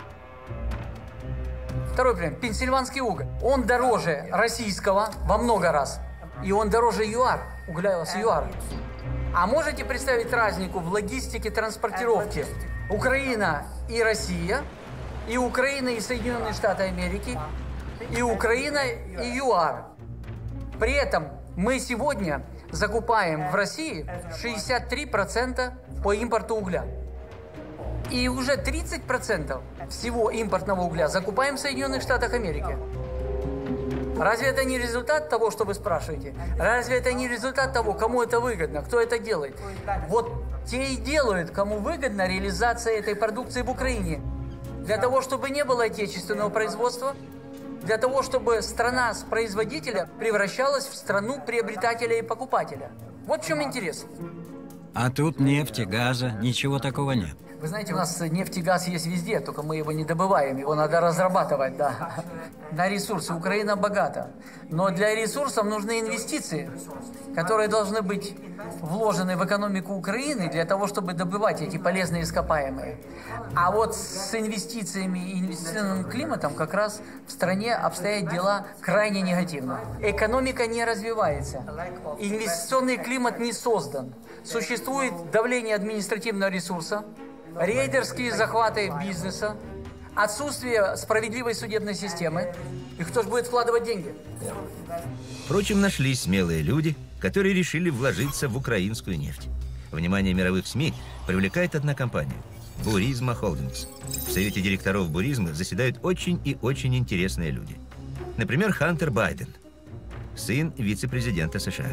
Второй пример. Пенсильванский уголь. Он дороже российского во много раз. И он дороже ЮАР, угля с ЮАР. А можете представить разницу в логистике транспортировки? Украина и Россия, и Украина и Соединенные Штаты Америки, и Украина и ЮАР. При этом мы сегодня закупаем в России шестьдесят три процента по импорту угля. И уже тридцать процентов всего импортного угля закупаем в Соединенных Штатах Америки. Разве это не результат того, что вы спрашиваете? Разве это не результат того, кому это выгодно, кто это делает? Вот те и делают, кому выгодна реализация этой продукции в Украине. Для того, чтобы не было отечественного производства, для того, чтобы страна с производителя превращалась в страну приобретателя и покупателя. Вот в чем интерес. А тут нефти, газа, ничего такого нет. Вы знаете, у нас нефть и газ есть везде, только мы его не добываем, его надо разрабатывать, да. На ресурсы Украина богата. Но для ресурсов нужны инвестиции, которые должны быть вложены в экономику Украины для того, чтобы добывать эти полезные ископаемые. А вот с инвестициями и инвестиционным климатом как раз в стране обстоят дела крайне негативно. Экономика не развивается, инвестиционный климат не создан. Существует давление административного ресурса, рейдерские захваты бизнеса, отсутствие справедливой судебной системы. И кто же будет вкладывать деньги? Впрочем, нашлись смелые люди, которые решили вложиться в украинскую нефть. Внимание мировых СМИ привлекает одна компания – Буризма Холдингс. В совете директоров Буризма заседают очень и очень интересные люди. Например, Хантер Байден, сын вице-президента США.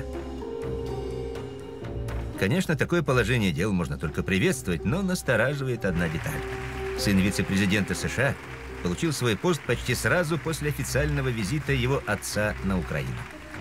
Конечно, такое положение дел можно только приветствовать, но настораживает одна деталь. Сын вице-президента США получил свой пост почти сразу после официального визита его отца на Украину.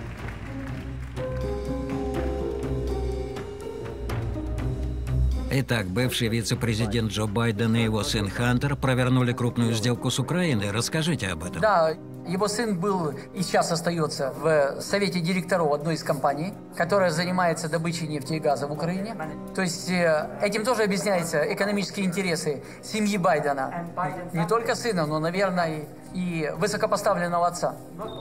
Итак, бывший вице-президент Джо Байден и его сын Хантер провернули крупную сделку с Украиной. Расскажите об этом. Да, его сын был и сейчас остается в совете директоров одной из компаний, которая занимается добычей нефти и газа в Украине. То есть этим тоже объясняются экономические интересы семьи Байдена. Не только сына, но, наверное, и высокопоставленного отца.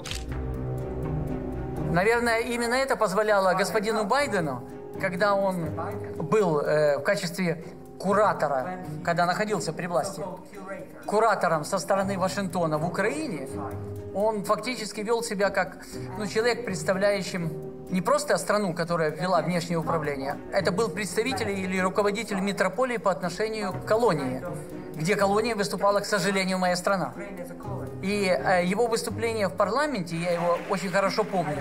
Наверное, именно это позволяло господину Байдену, когда он был э, в качестве куратора, когда находился при власти, куратором со стороны Вашингтона в Украине, он фактически вел себя как ну, человек, представляющим не просто страну, которая ввела внешнее управление. Это был представитель или руководитель метрополии по отношению к колонии, где колония выступала, к сожалению, моя страна. И э, его выступление в парламенте, я его очень хорошо помню,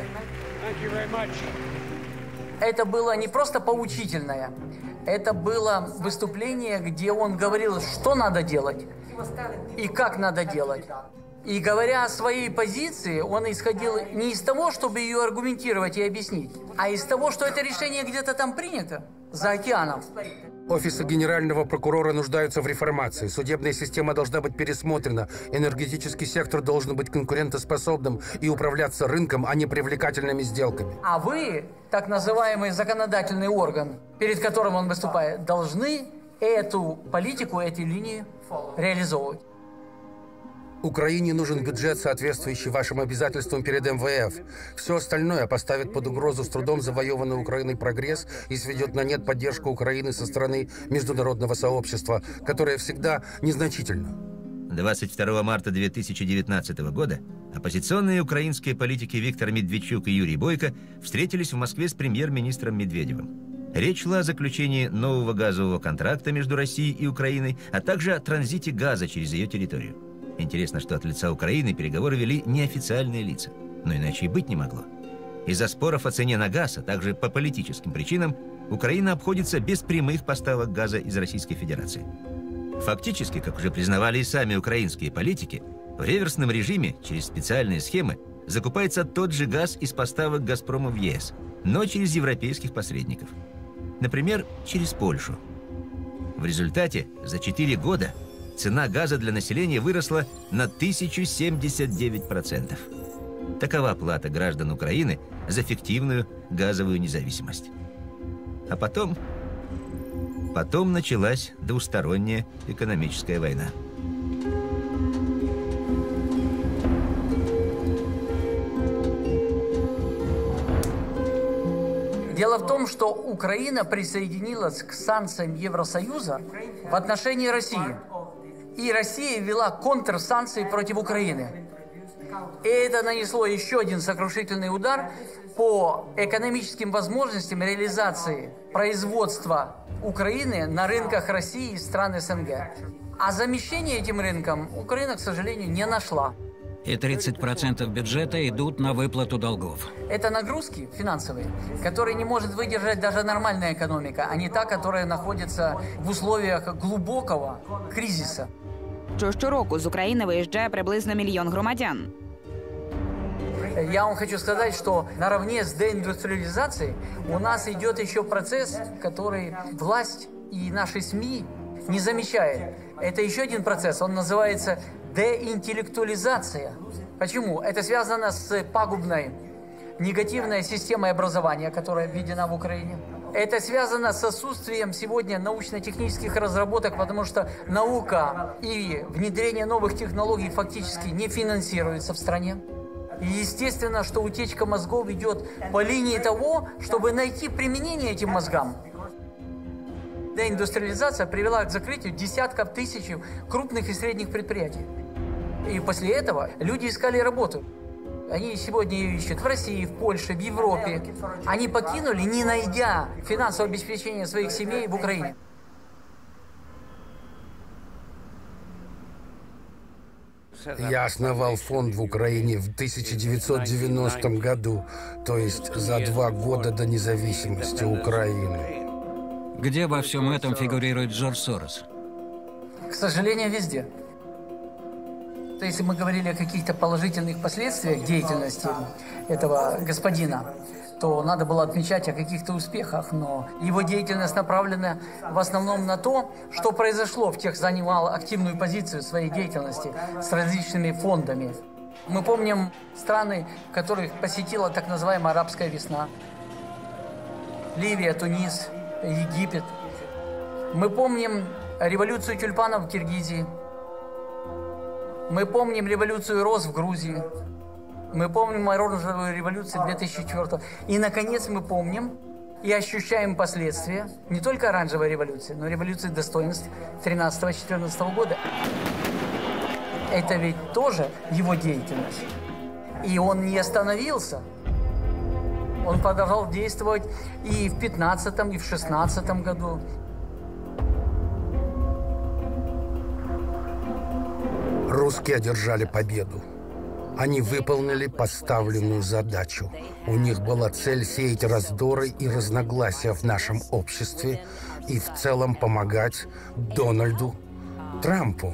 это было не просто поучительное, это было выступление, где он говорил, что надо делать и как надо делать. И говоря о своей позиции, он исходил не из того, чтобы ее аргументировать и объяснить, а из того, что это решение где-то там принято, за океаном. Офисы генерального прокурора нуждаются в реформации. Судебная система должна быть пересмотрена. Энергетический сектор должен быть конкурентоспособным и управляться рынком, а не привлекательными сделками. А вы, так называемый законодательный орган, перед которым он выступает, должны эту политику, эти линии реализовывать. Украине нужен бюджет, соответствующий вашим обязательствам перед эм вэ эф. Все остальное поставит под угрозу с трудом завоеванный Украиной прогресс и сведет на нет поддержку Украины со стороны международного сообщества, которое всегда незначительно. двадцать второго марта две тысячи девятнадцатого года оппозиционные украинские политики Виктор Медведчук и Юрий Бойко встретились в Москве с премьер-министром Медведевым. Речь шла о заключении нового газового контракта между Россией и Украиной, а также о транзите газа через ее территорию. Интересно, что от лица Украины переговоры вели неофициальные лица, но иначе и быть не могло. Из-за споров о цене на газ, а также по политическим причинам, Украина обходится без прямых поставок газа из Российской Федерации. Фактически, как уже признавали и сами украинские политики, в реверсном режиме через специальные схемы закупается тот же газ из поставок «Газпрома» в е эс, но через европейских посредников. Например, через Польшу. В результате за четыре года цена газа для населения выросла на тысячу семьдесят девять процентов. Такова плата граждан Украины за фиктивную газовую независимость. А потом... Потом началась двусторонняя экономическая война. Дело в том, что Украина присоединилась к санкциям Евросоюза в отношении России. И Россия ввела контрсанкции против Украины. И это нанесло еще один сокрушительный удар по экономическим возможностям реализации производства Украины на рынках России и стран эс эн гэ. А замещение этим рынкам Украина, к сожалению, не нашла. И тридцать процентов бюджета идут на выплату долгов. Это нагрузки финансовые, которые не может выдержать даже нормальная экономика, а не та, которая находится в условиях глубокого кризиса. Що щороку з України виїжджає приблизно мільйон громадян. Я вам хочу сказать, что наравне с деиндустриализацией у нас идет еще процесс, который власть и наши СМИ не замечают. Это еще один процесс, он называется деинтеллектуализация. Почему? Это связано с пагубной, негативной системой образования, которая введена в Украине. Это связано с отсутствием сегодня научно-технических разработок, потому что наука и внедрение новых технологий фактически не финансируется в стране. И естественно, что утечка мозгов идет по линии того, чтобы найти применение этим мозгам. Деиндустриализация привела к закрытию десятков тысяч крупных и средних предприятий. И после этого люди искали работу. Они сегодня ее ищут в России, в Польше, в Европе. Они покинули, не найдя финансового обеспечения своих семей в Украине. Я основал фонд в Украине в тысяча девятьсот девяностом году, то есть за два года до независимости Украины. Где во всем этом фигурирует Джордж Сорос? К сожалению, везде. То если мы говорили о каких-то положительных последствиях деятельности этого господина, то надо было отмечать о каких-то успехах, но его деятельность направлена в основном на то, что произошло в тех, занимал активную позицию своей деятельности с различными фондами. Мы помним страны, которых посетила так называемая арабская весна. Ливия, Тунис, Египет. Мы помним революцию тюльпанов в Киргизии. Мы помним революцию роз в Грузии. Мы помним оранжевую революцию две тысячи четвёртого. И, наконец, мы помним и ощущаем последствия не только оранжевой революции, но и революции достоинств тринадцатого-четырнадцатого года. Это ведь тоже его деятельность. И он не остановился. Он продолжал действовать и в пятнадцатом, и в шестнадцатом году. Русские одержали победу. Они выполнили поставленную задачу. У них была цель сеять раздоры и разногласия в нашем обществе и в целом помогать Дональду Трампу.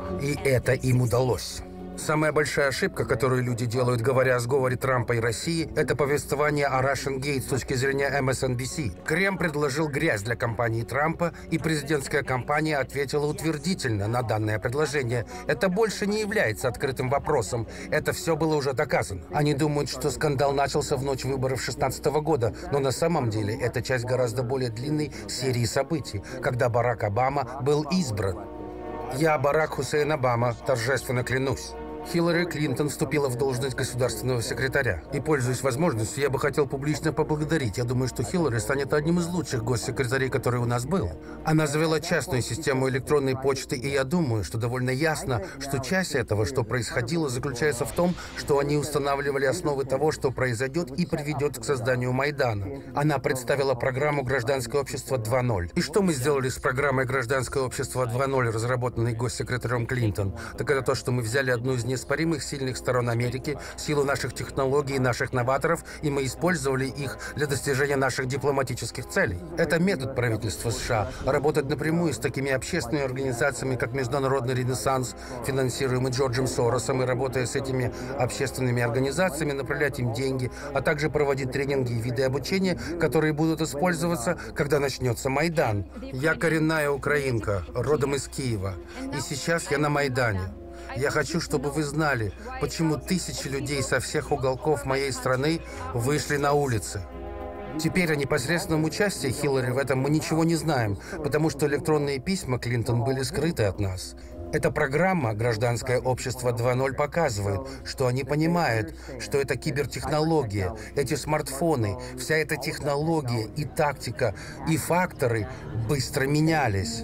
И это им удалось. Самая большая ошибка, которую люди делают, говоря о сговоре Трампа и России, это повествование о Russian Gate с точки зрения эм эс эн би си. Кремль предложил грязь для кампании Трампа, и президентская кампания ответила утвердительно на данное предложение. Это больше не является открытым вопросом. Это все было уже доказано. Они думают, что скандал начался в ночь выборов шестнадцатого года, но на самом деле это часть гораздо более длинной серии событий, когда Барак Обама был избран. Я, Барак Хусейн Обама, торжественно клянусь. Хиллари Клинтон вступила в должность государственного секретаря. И, пользуясь возможностью, я бы хотел публично поблагодарить. Я думаю, что Хиллари станет одним из лучших госсекретарей, который у нас был. Она завела частную систему электронной почты, и я думаю, что довольно ясно, что часть этого, что происходило, заключается в том, что они устанавливали основы того, что произойдет и приведет к созданию Майдана. Она представила программу «Гражданское общество два ноль». И что мы сделали с программой «Гражданское общество два ноль», разработанной госсекретарем Клинтон? Так это то, что мы взяли одну из неоспоримых сильных сторон Америки, силу наших технологий и наших новаторов, и мы использовали их для достижения наших дипломатических целей. Это метод правительства США – работать напрямую с такими общественными организациями, как Международный Ренессанс, финансируемый Джорджем Соросом, и работая с этими общественными организациями, направлять им деньги, а также проводить тренинги и виды обучения, которые будут использоваться, когда начнется Майдан. Я коренная украинка, родом из Киева, и сейчас я на Майдане. Я хочу, чтобы вы знали, почему тысячи людей со всех уголков моей страны вышли на улицы. Теперь о непосредственном участии Хиллари в этом мы ничего не знаем, потому что электронные письма Клинтон были скрыты от нас. Эта программа «Гражданское общество два ноль» показывает, что они понимают, что это кибертехнология, эти смартфоны, вся эта технология и тактика, и факторы быстро менялись.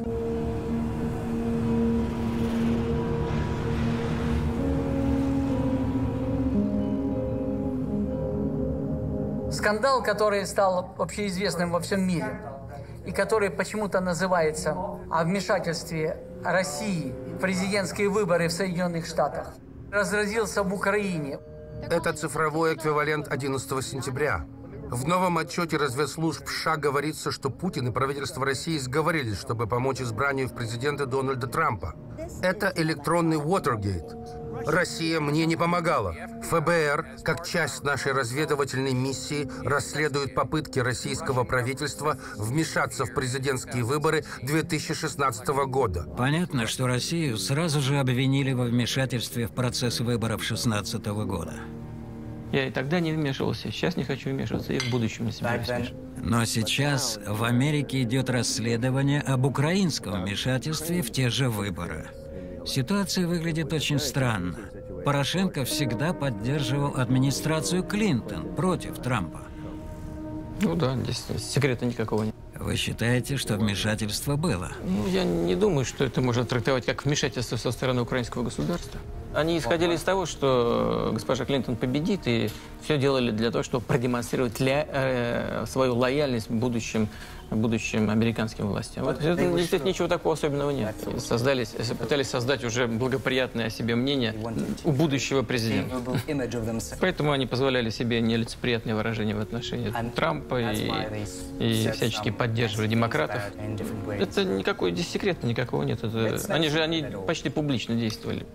Скандал, который стал общеизвестным во всем мире и который почему-то называется о вмешательстве России в президентские выборы в Соединенных Штатах, разразился в Украине. Это цифровой эквивалент одиннадцатого сентября. В новом отчете разведслужб США говорится, что Путин и правительство России сговорились, чтобы помочь избранию в президенты Дональда Трампа. Это электронный Watergate. Россия мне не помогала. эф бэ эр, как часть нашей разведывательной миссии, расследует попытки российского правительства вмешаться в президентские выборы две тысячи шестнадцатого года. Понятно, что Россию сразу же обвинили во вмешательстве в процесс выборов две тысячи шестнадцатого года. Я и тогда не вмешивался, сейчас не хочу вмешиваться, и в будущем не собираюсь вмешиваться. Но сейчас в Америке идет расследование об украинском вмешательстве в те же выборы. Ситуация выглядит очень странно. Порошенко всегда поддерживал администрацию Клинтон против Трампа. Ну да, здесь секрета никакого нет. Вы считаете, что вмешательство было? Ну, я не думаю, что это можно трактовать как вмешательство со стороны украинского государства. Они исходили из того, что госпожа Клинтон победит, и все делали для того, чтобы продемонстрировать ля, э, свою лояльность будущим, будущим американским властям. Вот, это, действительно, ничего такого особенного нет. Создались, пытались создать уже благоприятное о себе мнение у будущего президента. Поэтому они позволяли себе нелицеприятные выражения в отношении Трампа и, и всячески поддерживали демократов. Это никакой здесь секрета никакого нет. Это, они же они почти публично действовали.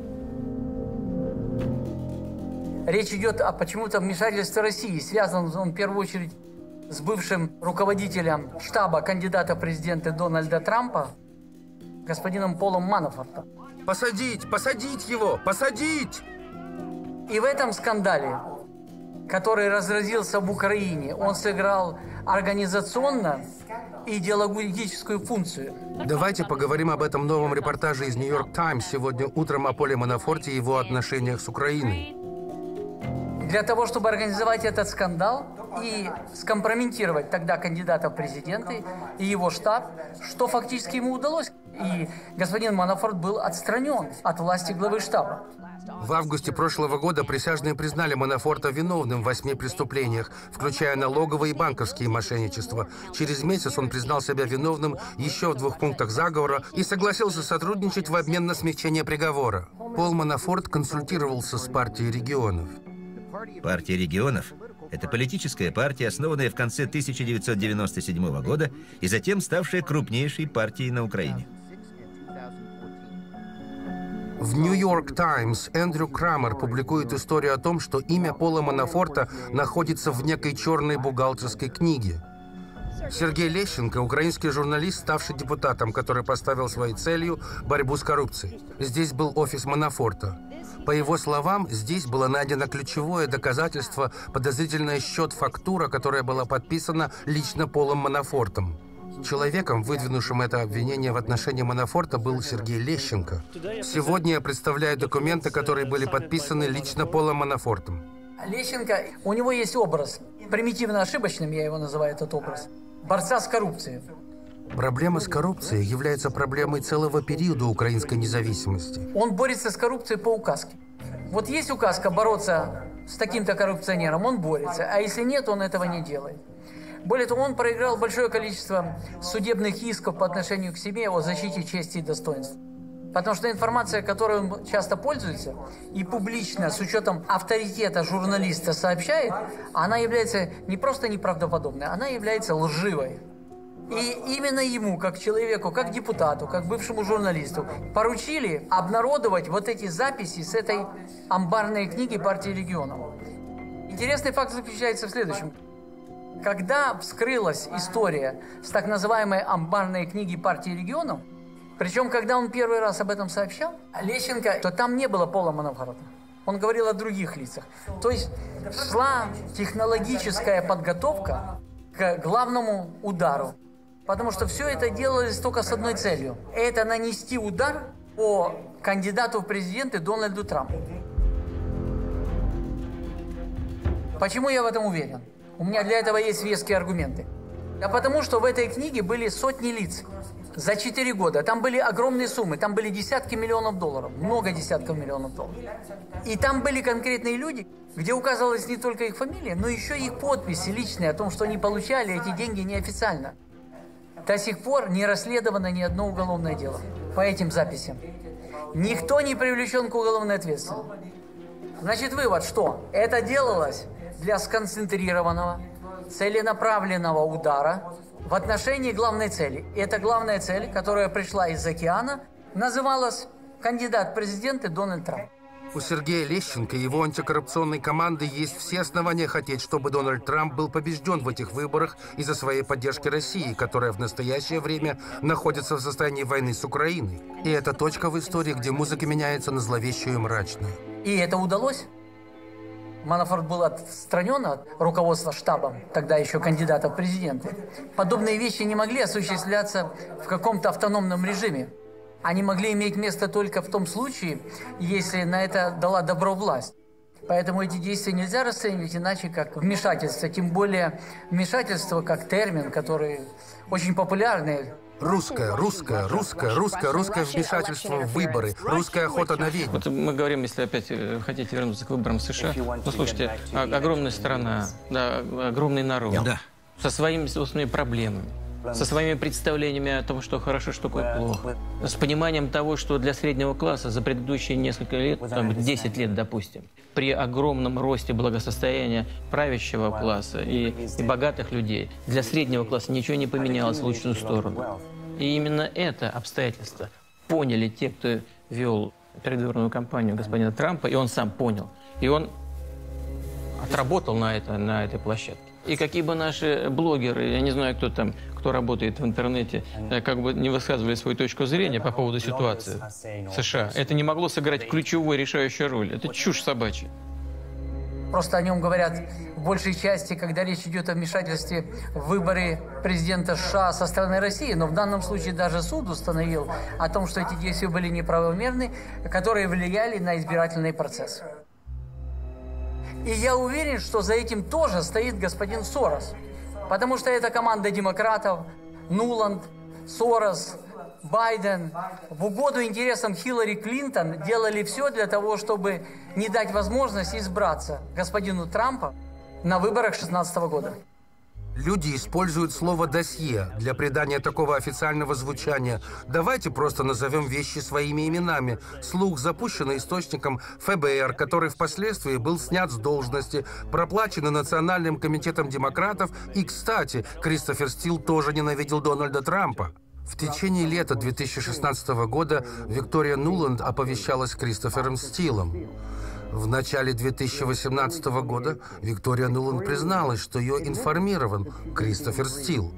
Речь идет о почему-то вмешательстве России. Связан он в первую очередь с бывшим руководителем штаба кандидата в президенты Дональда Трампа, господином Полом Манафортом. Посадить! Посадить его! Посадить! И в этом скандале, который разразился в Украине, он сыграл организационно и идеологическую функцию. Давайте поговорим об этом новом репортаже из «Нью-Йорк Таймс» сегодня утром о Поле Манафорте и его отношениях с Украиной. Для того, чтобы организовать этот скандал и скомпрометировать тогда кандидата в президенты и его штаб, что фактически ему удалось. И господин Манафорт был отстранен от власти главы штаба. В августе прошлого года присяжные признали Манафорта виновным в восьми преступлениях, включая налоговые и банковские мошенничества. Через месяц он признал себя виновным еще в двух пунктах заговора и согласился сотрудничать в обмен на смягчение приговора. Пол Манафорт консультировался с партией регионов. Партия регионов – это политическая партия, основанная в конце тысяча девятьсот девяносто седьмого года и затем ставшая крупнейшей партией на Украине. В «Нью-Йорк Таймс» Эндрю Крамер публикует историю о том, что имя Пола Манафорта находится в некой черной бухгалтерской книге. Сергей Лещенко – украинский журналист, ставший депутатом, который поставил своей целью борьбу с коррупцией. Здесь был офис Манафорта. По его словам, здесь было найдено ключевое доказательство – подозрительный счет-фактура, которая была подписана лично Полом Манафортом. Человеком, выдвинувшим это обвинение в отношении Манафорта, был Сергей Лещенко. Сегодня я представляю документы, которые были подписаны лично Полом Манафортом. Лещенко, у него есть образ, примитивно ошибочным, я его называю этот образ, борца с коррупцией. Проблема с коррупцией является проблемой целого периода украинской независимости. Он борется с коррупцией по указке. Вот есть указка бороться с таким-то коррупционером, он борется, а если нет, он этого не делает. Более того, он проиграл большое количество судебных исков по отношению к себе о защите чести и достоинства. Потому что информация, которой он часто пользуется и публично, с учетом авторитета журналиста сообщает, она является не просто неправдоподобной, она является лживой. И именно ему, как человеку, как депутату, как бывшему журналисту, поручили обнародовать вот эти записи с этой амбарной книги партии регионов. Интересный факт заключается в следующем. Когда вскрылась история с так называемой амбарной книги партии регионов, причем, когда он первый раз об этом сообщал, Лещенко, то там не было Пола Манафорта. Он говорил о других лицах. То есть шла технологическая подготовка к главному удару. Потому что все это делалось только с одной целью. Это нанести удар по кандидату в президенты Дональду Трампу. Почему я в этом уверен? У меня для этого есть веские аргументы. А потому что в этой книге были сотни лиц за четыре года. Там были огромные суммы, там были десятки миллионов долларов, много десятков миллионов долларов. И там были конкретные люди, где указывалась не только их фамилия, но еще их подписи личные о том, что они получали эти деньги неофициально. До сих пор не расследовано ни одно уголовное дело по этим записям. Никто не привлечен к уголовной ответственности. Значит, вывод, что это делалось для сконцентрированного, целенаправленного удара в отношении главной цели. И эта главная цель, которая пришла из океана, называлась кандидат в президенты Дональд Трамп. У Сергея Лещенко и его антикоррупционной команды есть все основания хотеть, чтобы Дональд Трамп был побежден в этих выборах из-за своей поддержки России, которая в настоящее время находится в состоянии войны с Украиной. И это точка в истории, где музыка меняется на зловещую и мрачную. И это удалось. Манафорт был отстранен от руководства штабом, тогда еще кандидата в президенты. Подобные вещи не могли осуществляться в каком-то автономном режиме. Они могли иметь место только в том случае, если на это дала добро власть. Поэтому эти действия нельзя расценивать иначе, как вмешательство. Тем более вмешательство как термин, который очень популярный. Русское, русское, русское, русское, русское вмешательство в выборы, русская охота на ведьм. Вот мы говорим, если опять хотите вернуться к выборам США, ну, слушайте, огромная страна, да, огромный народ, да. со своими собственными проблемами, со своими представлениями о том, что хорошо, что плохо, с пониманием того, что для среднего класса за предыдущие несколько лет, там, десять лет, допустим, при огромном росте благосостояния правящего класса и, и богатых людей, для среднего класса ничего не поменялось в лучшую сторону. И именно это обстоятельство поняли те, кто вел предвыборную кампанию господина Трампа, и он сам понял. И он отработал на, это, на этой площадке. И какие бы наши блогеры, я не знаю, кто там, кто работает в интернете, как бы не высказывали свою точку зрения по поводу ситуации в США, это не могло сыграть ключевую решающую роль. Это чушь собачья. Просто о нем говорят в большей части, когда речь идет о вмешательстве в выборы президента США со стороны России. Но в данном случае даже суд установил о том, что эти действия были неправомерны, которые влияли на избирательный процесс. И я уверен, что за этим тоже стоит господин Сорос. Потому что это команда демократов, Нуланд, Сорос, Байден в угоду интересам Хиллари Клинтон делали все для того, чтобы не дать возможность избраться господину Трампу на выборах две тысячи шестнадцатого года. Люди используют слово «досье» для придания такого официального звучания. Давайте просто назовем вещи своими именами. Слух, запущенный источником эф бэ эр, который впоследствии был снят с должности, проплаченный Национальным комитетом демократов. И, кстати, Кристофер Стил тоже ненавидел Дональда Трампа. В течение лета две тысячи шестнадцатого года Виктория Нуланд оповещалась Кристофером Стилом. В начале две тысячи восемнадцатого года Виктория Нуланд призналась, что ее информирован Кристофер Стил.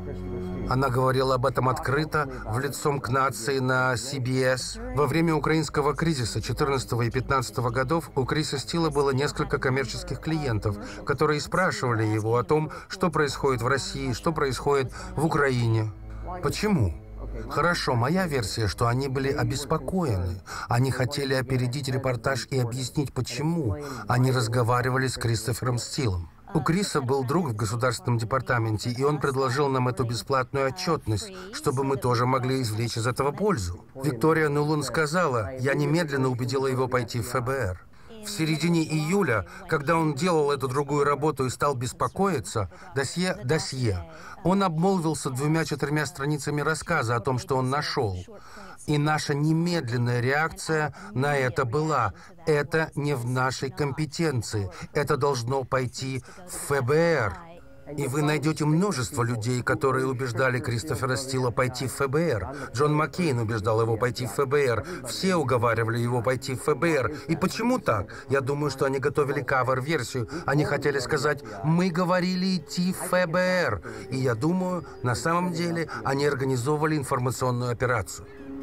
Она говорила об этом открыто, в лицом к нации на си би эс. Во время украинского кризиса четырнадцатого и пятнадцатого годов у Криса Стила было несколько коммерческих клиентов, которые спрашивали его о том, что происходит в России, что происходит в Украине. Почему? Хорошо, моя версия, что они были обеспокоены. Они хотели опередить репортаж и объяснить, почему они разговаривали с Кристофером Стилом. У Криса был друг в Государственном департаменте, и он предложил нам эту бесплатную отчетность, чтобы мы тоже могли извлечь из этого пользу. Виктория Нуланд сказала, я немедленно убедила его пойти в эф бэ эр. В середине июля, когда он делал эту другую работу и стал беспокоиться, досье, досье, он обмолвился двумя-четырьмя страницами рассказа о том, что он нашел. И наша немедленная реакция на это была: это не в нашей компетенции, это должно пойти в эф бэ эр. И вы найдете множество людей, которые убеждали Кристофера Стила пойти в эф бэ эр. Джон Маккейн убеждал его пойти в эф бэ эр. Все уговаривали его пойти в эф бэ эр. И почему так? Я думаю, что они готовили кавер-версию. Они хотели сказать, мы говорили идти в эф бэ эр. И я думаю, на самом деле, они организовывали информационную операцию.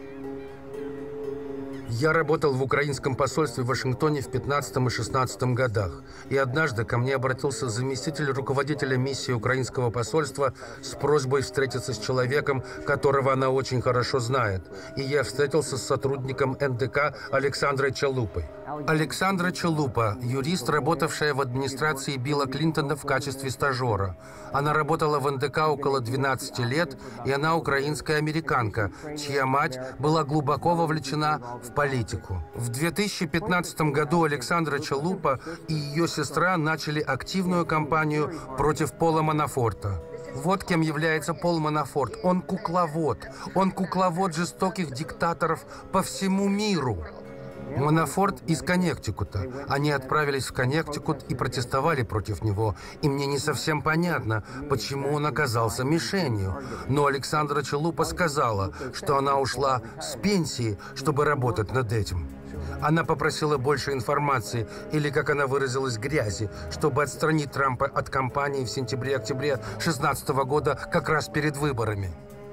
Я работал в украинском посольстве в Вашингтоне в пятнадцатом и шестнадцатом годах. И однажды ко мне обратился заместитель руководителя миссии украинского посольства с просьбой встретиться с человеком, которого она очень хорошо знает. И я встретился с сотрудником эн дэ ка Александрой Чалупой. Александра Чалупа – юрист, работавшая в администрации Билла Клинтона в качестве стажера. Она работала в эн дэ ка около двенадцати лет, и она украинская американка, чья мать была глубоко вовлечена в политику. В две тысячи пятнадцатом году Александра Чалупа и ее сестра начали активную кампанию против Пола Манафорта. Вот кем является Пол Манафорт. Он кукловод. Он кукловод жестоких диктаторов по всему миру. Манафорт из Коннектикута. Они отправились в Коннектикут и протестовали против него. И мне не совсем понятно, почему он оказался мишенью. Но Александра Чалупа сказала, что она ушла с пенсии, чтобы работать над этим. Она попросила больше информации, или, как она выразилась, грязи, чтобы отстранить Трампа от кампании в сентябре-октябре две тысячи шестнадцатого года, как раз перед выборами.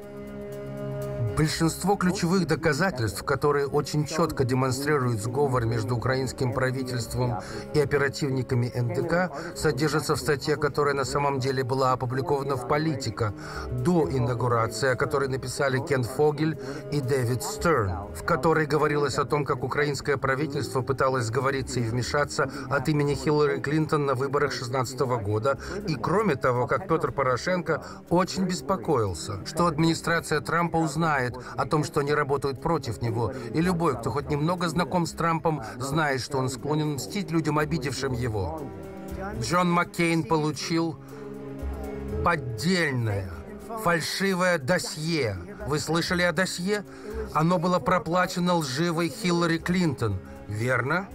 Большинство ключевых доказательств, которые очень четко демонстрируют сговор между украинским правительством и оперативниками эн дэ ка, содержатся в статье, которая на самом деле была опубликована в «Политика» до инаугурации, о которой написали Кен Фогель и Дэвид Стерн, в которой говорилось о том, как украинское правительство пыталось сговориться и вмешаться от имени Хиллари Клинтон на выборах две тысячи шестнадцатого года, и кроме того, как Петр Порошенко очень беспокоился, что администрация Трампа узнает о том, что они работают против него. И любой, кто хоть немного знаком с Трампом, знает, что он склонен мстить людям, обидевшим его. Джон Маккейн получил поддельное, фальшивое досье. Вы слышали о досье? Оно было проплачено лживой Хиллари Клинтон, верно?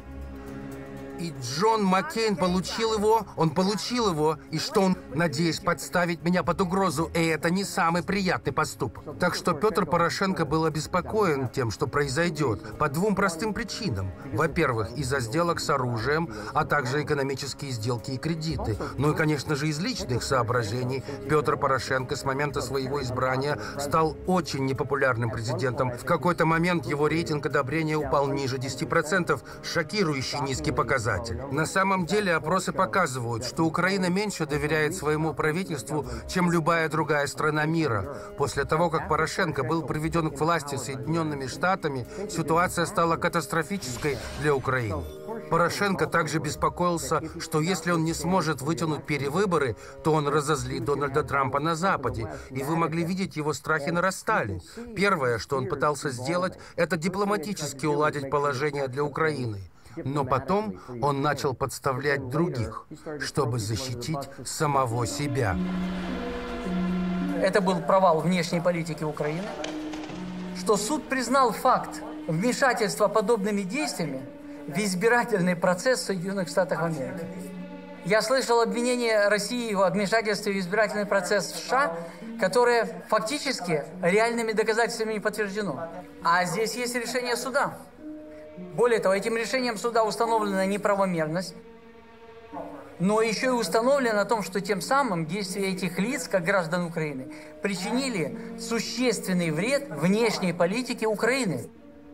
И Джон Маккейн получил его, он получил его, и что он, надеясь подставить меня под угрозу, и это не самый приятный поступок. Так что Петр Порошенко был обеспокоен тем, что произойдет, по двум простым причинам. Во-первых, из-за сделок с оружием, а также экономические сделки и кредиты. Ну и, конечно же, из личных соображений. Петр Порошенко с момента своего избрания стал очень непопулярным президентом. В какой-то момент его рейтинг одобрения упал ниже десяти процентов, шокирующий низкий показатель. На самом деле опросы показывают, что Украина меньше доверяет своему правительству, чем любая другая страна мира. После того, как Порошенко был приведен к власти Соединенными Штатами, ситуация стала катастрофической для Украины. Порошенко также беспокоился, что если он не сможет вытянуть перевыборы, то он разозлит Дональда Трампа на Западе. И вы могли видеть, его страхи нарастали. Первое, что он пытался сделать, это дипломатически уладить положение для Украины. Но потом он начал подставлять других, чтобы защитить самого себя. Это был провал внешней политики Украины, что суд признал факт вмешательства подобными действиями в избирательный процесс в Соединенных Штатах Америки. Я слышал обвинение России в вмешательстве в избирательный процесс в США, которое фактически реальными доказательствами не подтверждено. А здесь есть решение суда. Более того, этим решением суда установлена неправомерность, но еще и установлено о том, что тем самым действия этих лиц, как граждан Украины, причинили существенный вред внешней политике Украины.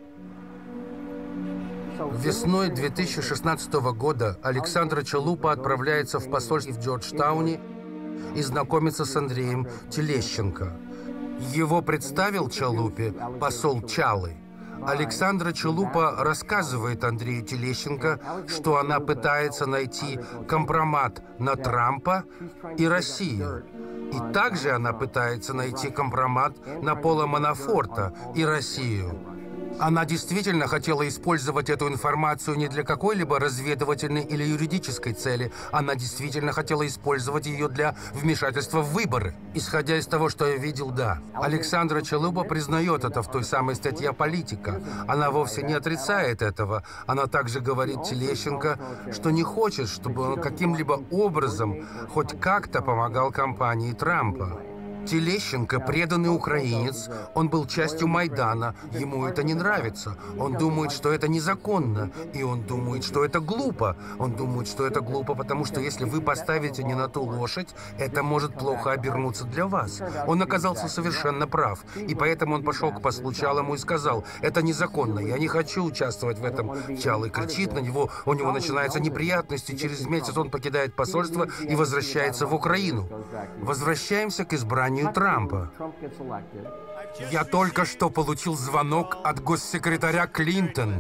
Весной две тысячи шестнадцатого года Александр Чалупа отправляется в посольство в Джорджтауне и знакомится с Андреем Телещенко. Его представил Чалупе посол Чалы. Александра Чалупа рассказывает Андрею Телещенко, что она пытается найти компромат на Трампа и Россию. И также она пытается найти компромат на Пола Манафорта и Россию. Она действительно хотела использовать эту информацию не для какой-либо разведывательной или юридической цели. Она действительно хотела использовать ее для вмешательства в выборы. Исходя из того, что я видел, да. Александра Чалупа признает это в той самой статье «Политика». Она вовсе не отрицает этого. Она также говорит Телещенко, что не хочет, чтобы он каким-либо образом хоть как-то помогал кампании Трампа. Телещенко преданный украинец, он был частью Майдана, ему это не нравится. Он думает, что это незаконно, и он думает, что это глупо. Он думает, что это глупо, потому что если вы поставите не на ту лошадь, это может плохо обернуться для вас. Он оказался совершенно прав, и поэтому он пошел к послу Чалому и сказал: это незаконно, я не хочу участвовать в этом. Чалы кричит на него, у него начинаются неприятности, через месяц он покидает посольство и возвращается в Украину. Возвращаемся к избранию Трампа. Я только что получил звонок от госсекретаря Клинтон.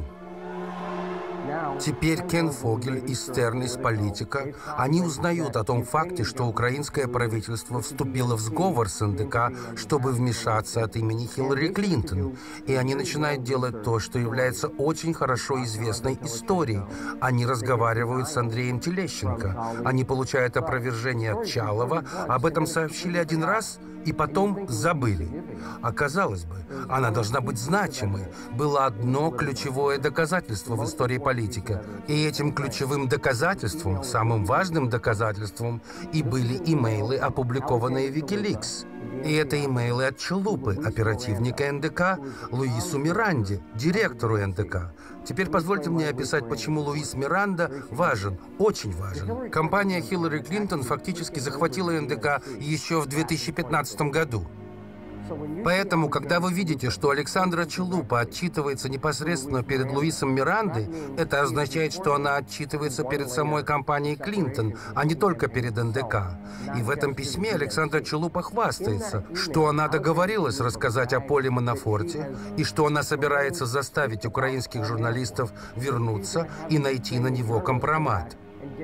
Теперь Кен Фогель и Стерн из «Политика», они узнают о том факте, что украинское правительство вступило в сговор с эн дэ ка, чтобы вмешаться от имени Хиллари Клинтон. И они начинают делать то, что является очень хорошо известной историей. Они разговаривают с Андреем Телещенко. Они получают опровержение от Чалова, об этом сообщили один раз и потом забыли. А казалось бы, она должна быть значимой. Было одно ключевое доказательство в истории политики. И этим ключевым доказательством, самым важным доказательством, и были имейлы, опубликованные в Wikileaks. И это имейлы от Чалупы, оперативника эн дэ ка, Луису Миранде, директору эн дэ ка. Теперь позвольте мне описать, почему Луис Миранда важен, очень важен. Компания Хиллари Клинтон фактически захватила эн дэ ка еще в две тысячи пятнадцатом году. Поэтому, когда вы видите, что Александра Чалупа отчитывается непосредственно перед Луисом Мирандой, это означает, что она отчитывается перед самой компанией Клинтон, а не только перед эн дэ ка. И в этом письме Александра Чалупа хвастается, что она договорилась рассказать о Поле Манафорте, и что она собирается заставить украинских журналистов вернуться и найти на него компромат.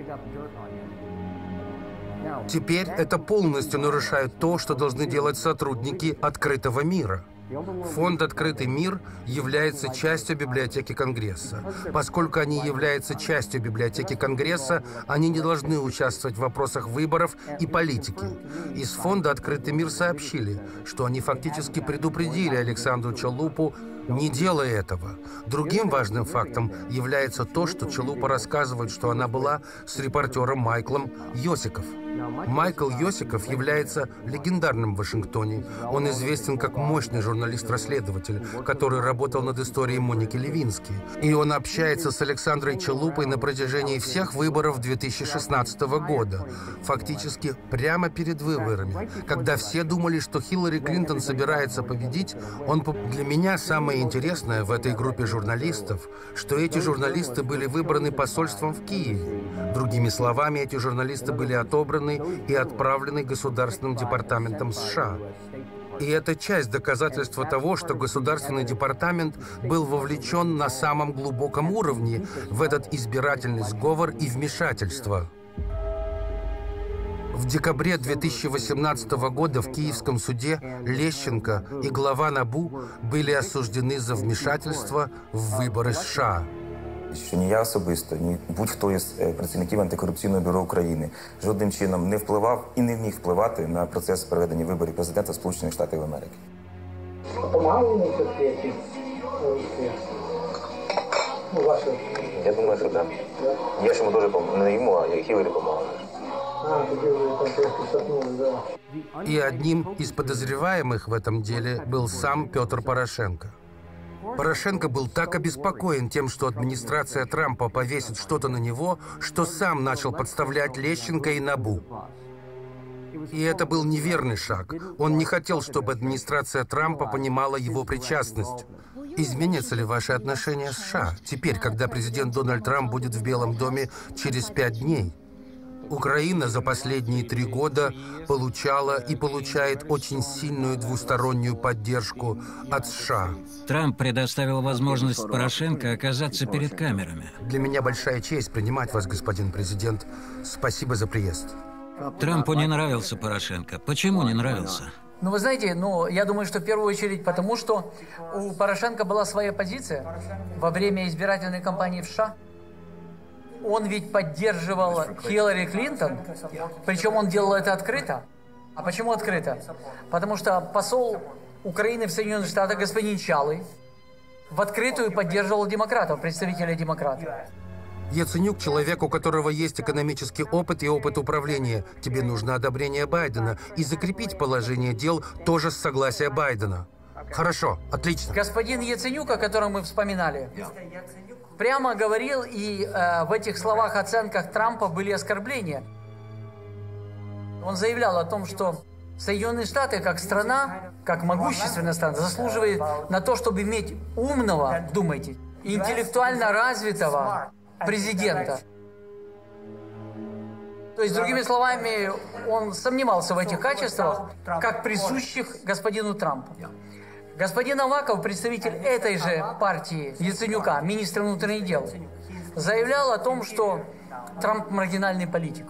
Теперь это полностью нарушает то, что должны делать сотрудники «Открытого мира». Фонд «Открытый мир» является частью библиотеки Конгресса. Поскольку они являются частью библиотеки Конгресса, они не должны участвовать в вопросах выборов и политики. Из фонда «Открытый мир» сообщили, что они фактически предупредили Александру Чалупу, не делая этого. Другим важным фактом является то, что Чалупа рассказывает, что она была с репортером Майклом Йосиков. Майкл Йосиков является легендарным в Вашингтоне. Он известен как мощный журналист-расследователь, который работал над историей Моники Левински. И он общается с Александрой Чалупой на протяжении всех выборов две тысячи шестнадцатого года. Фактически прямо перед выборами. Когда все думали, что Хиллари Клинтон собирается победить, он... Для меня самое интересное в этой группе журналистов, что эти журналисты были выбраны посольством в Киеве. Другими словами, эти журналисты были отобраны и отправлены Государственным департаментом США. И это часть доказательства того, что Государственный департамент был вовлечен на самом глубоком уровне в этот избирательный сговор и вмешательство. В декабре две тысячи восемнадцатого года в Киевском суде Лещенко и глава НАБУ были осуждены за вмешательство в вибори США. Що ні я особисто, ні будь-хто із працівників антикорупційного бюро України жодним чином не впливав і не міг впливати на процес проведення виборів президента Сполучених Штатів Америки. Помагали йому все-таки? Ну, ваші? Я думаю, що так. Я ж йому дуже допомагав. Не йому, а Хіларі допомагав. А, тоді ви там трошки шатнули, да. И одним из подозреваемых в этом деле был сам Петр Порошенко. Порошенко был так обеспокоен тем, что администрация Трампа повесит что-то на него, что сам начал подставлять Лещенко и НАБУ. И это был неверный шаг. Он не хотел, чтобы администрация Трампа понимала его причастность. Изменятся ли ваши отношения с США теперь, когда президент Дональд Трамп будет в Белом доме через пять дней? Украина за последние три года получала и получает очень сильную двустороннюю поддержку от США. Трамп предоставил возможность Порошенко оказаться перед камерами. Для меня большая честь принимать вас, господин президент. Спасибо за приезд. Трампу не нравился Порошенко. Почему не нравился? Ну, вы знаете, ну, я думаю, что в первую очередь потому, что у Порошенко была своя позиция во время избирательной кампании в США. Он ведь поддерживал Хиллари Клинтон, причем он делал это открыто. А почему открыто? Потому что посол Украины в Соединенных Штатах, господин Чалый, в открытую поддерживал демократов, представителей демократов. Яценюк – человек, у которого есть экономический опыт и опыт управления. Тебе нужно одобрение Байдена. И закрепить положение дел тоже с согласия Байдена. Хорошо, отлично. Господин Яценюк, о котором мы вспоминали, прямо говорил, и э, в этих словах, оценках Трампа были оскорбления. Он заявлял о том, что Соединенные Штаты, как страна, как могущественная страна, заслуживает на то, чтобы иметь умного, думайте, интеллектуально развитого президента. То есть, другими словами, он сомневался в этих качествах, как присущих господину Трампу. Господин Аваков, представитель этой же партии Яценюка, министр внутренних дел, заявлял о том, что Трамп маргинальный политик.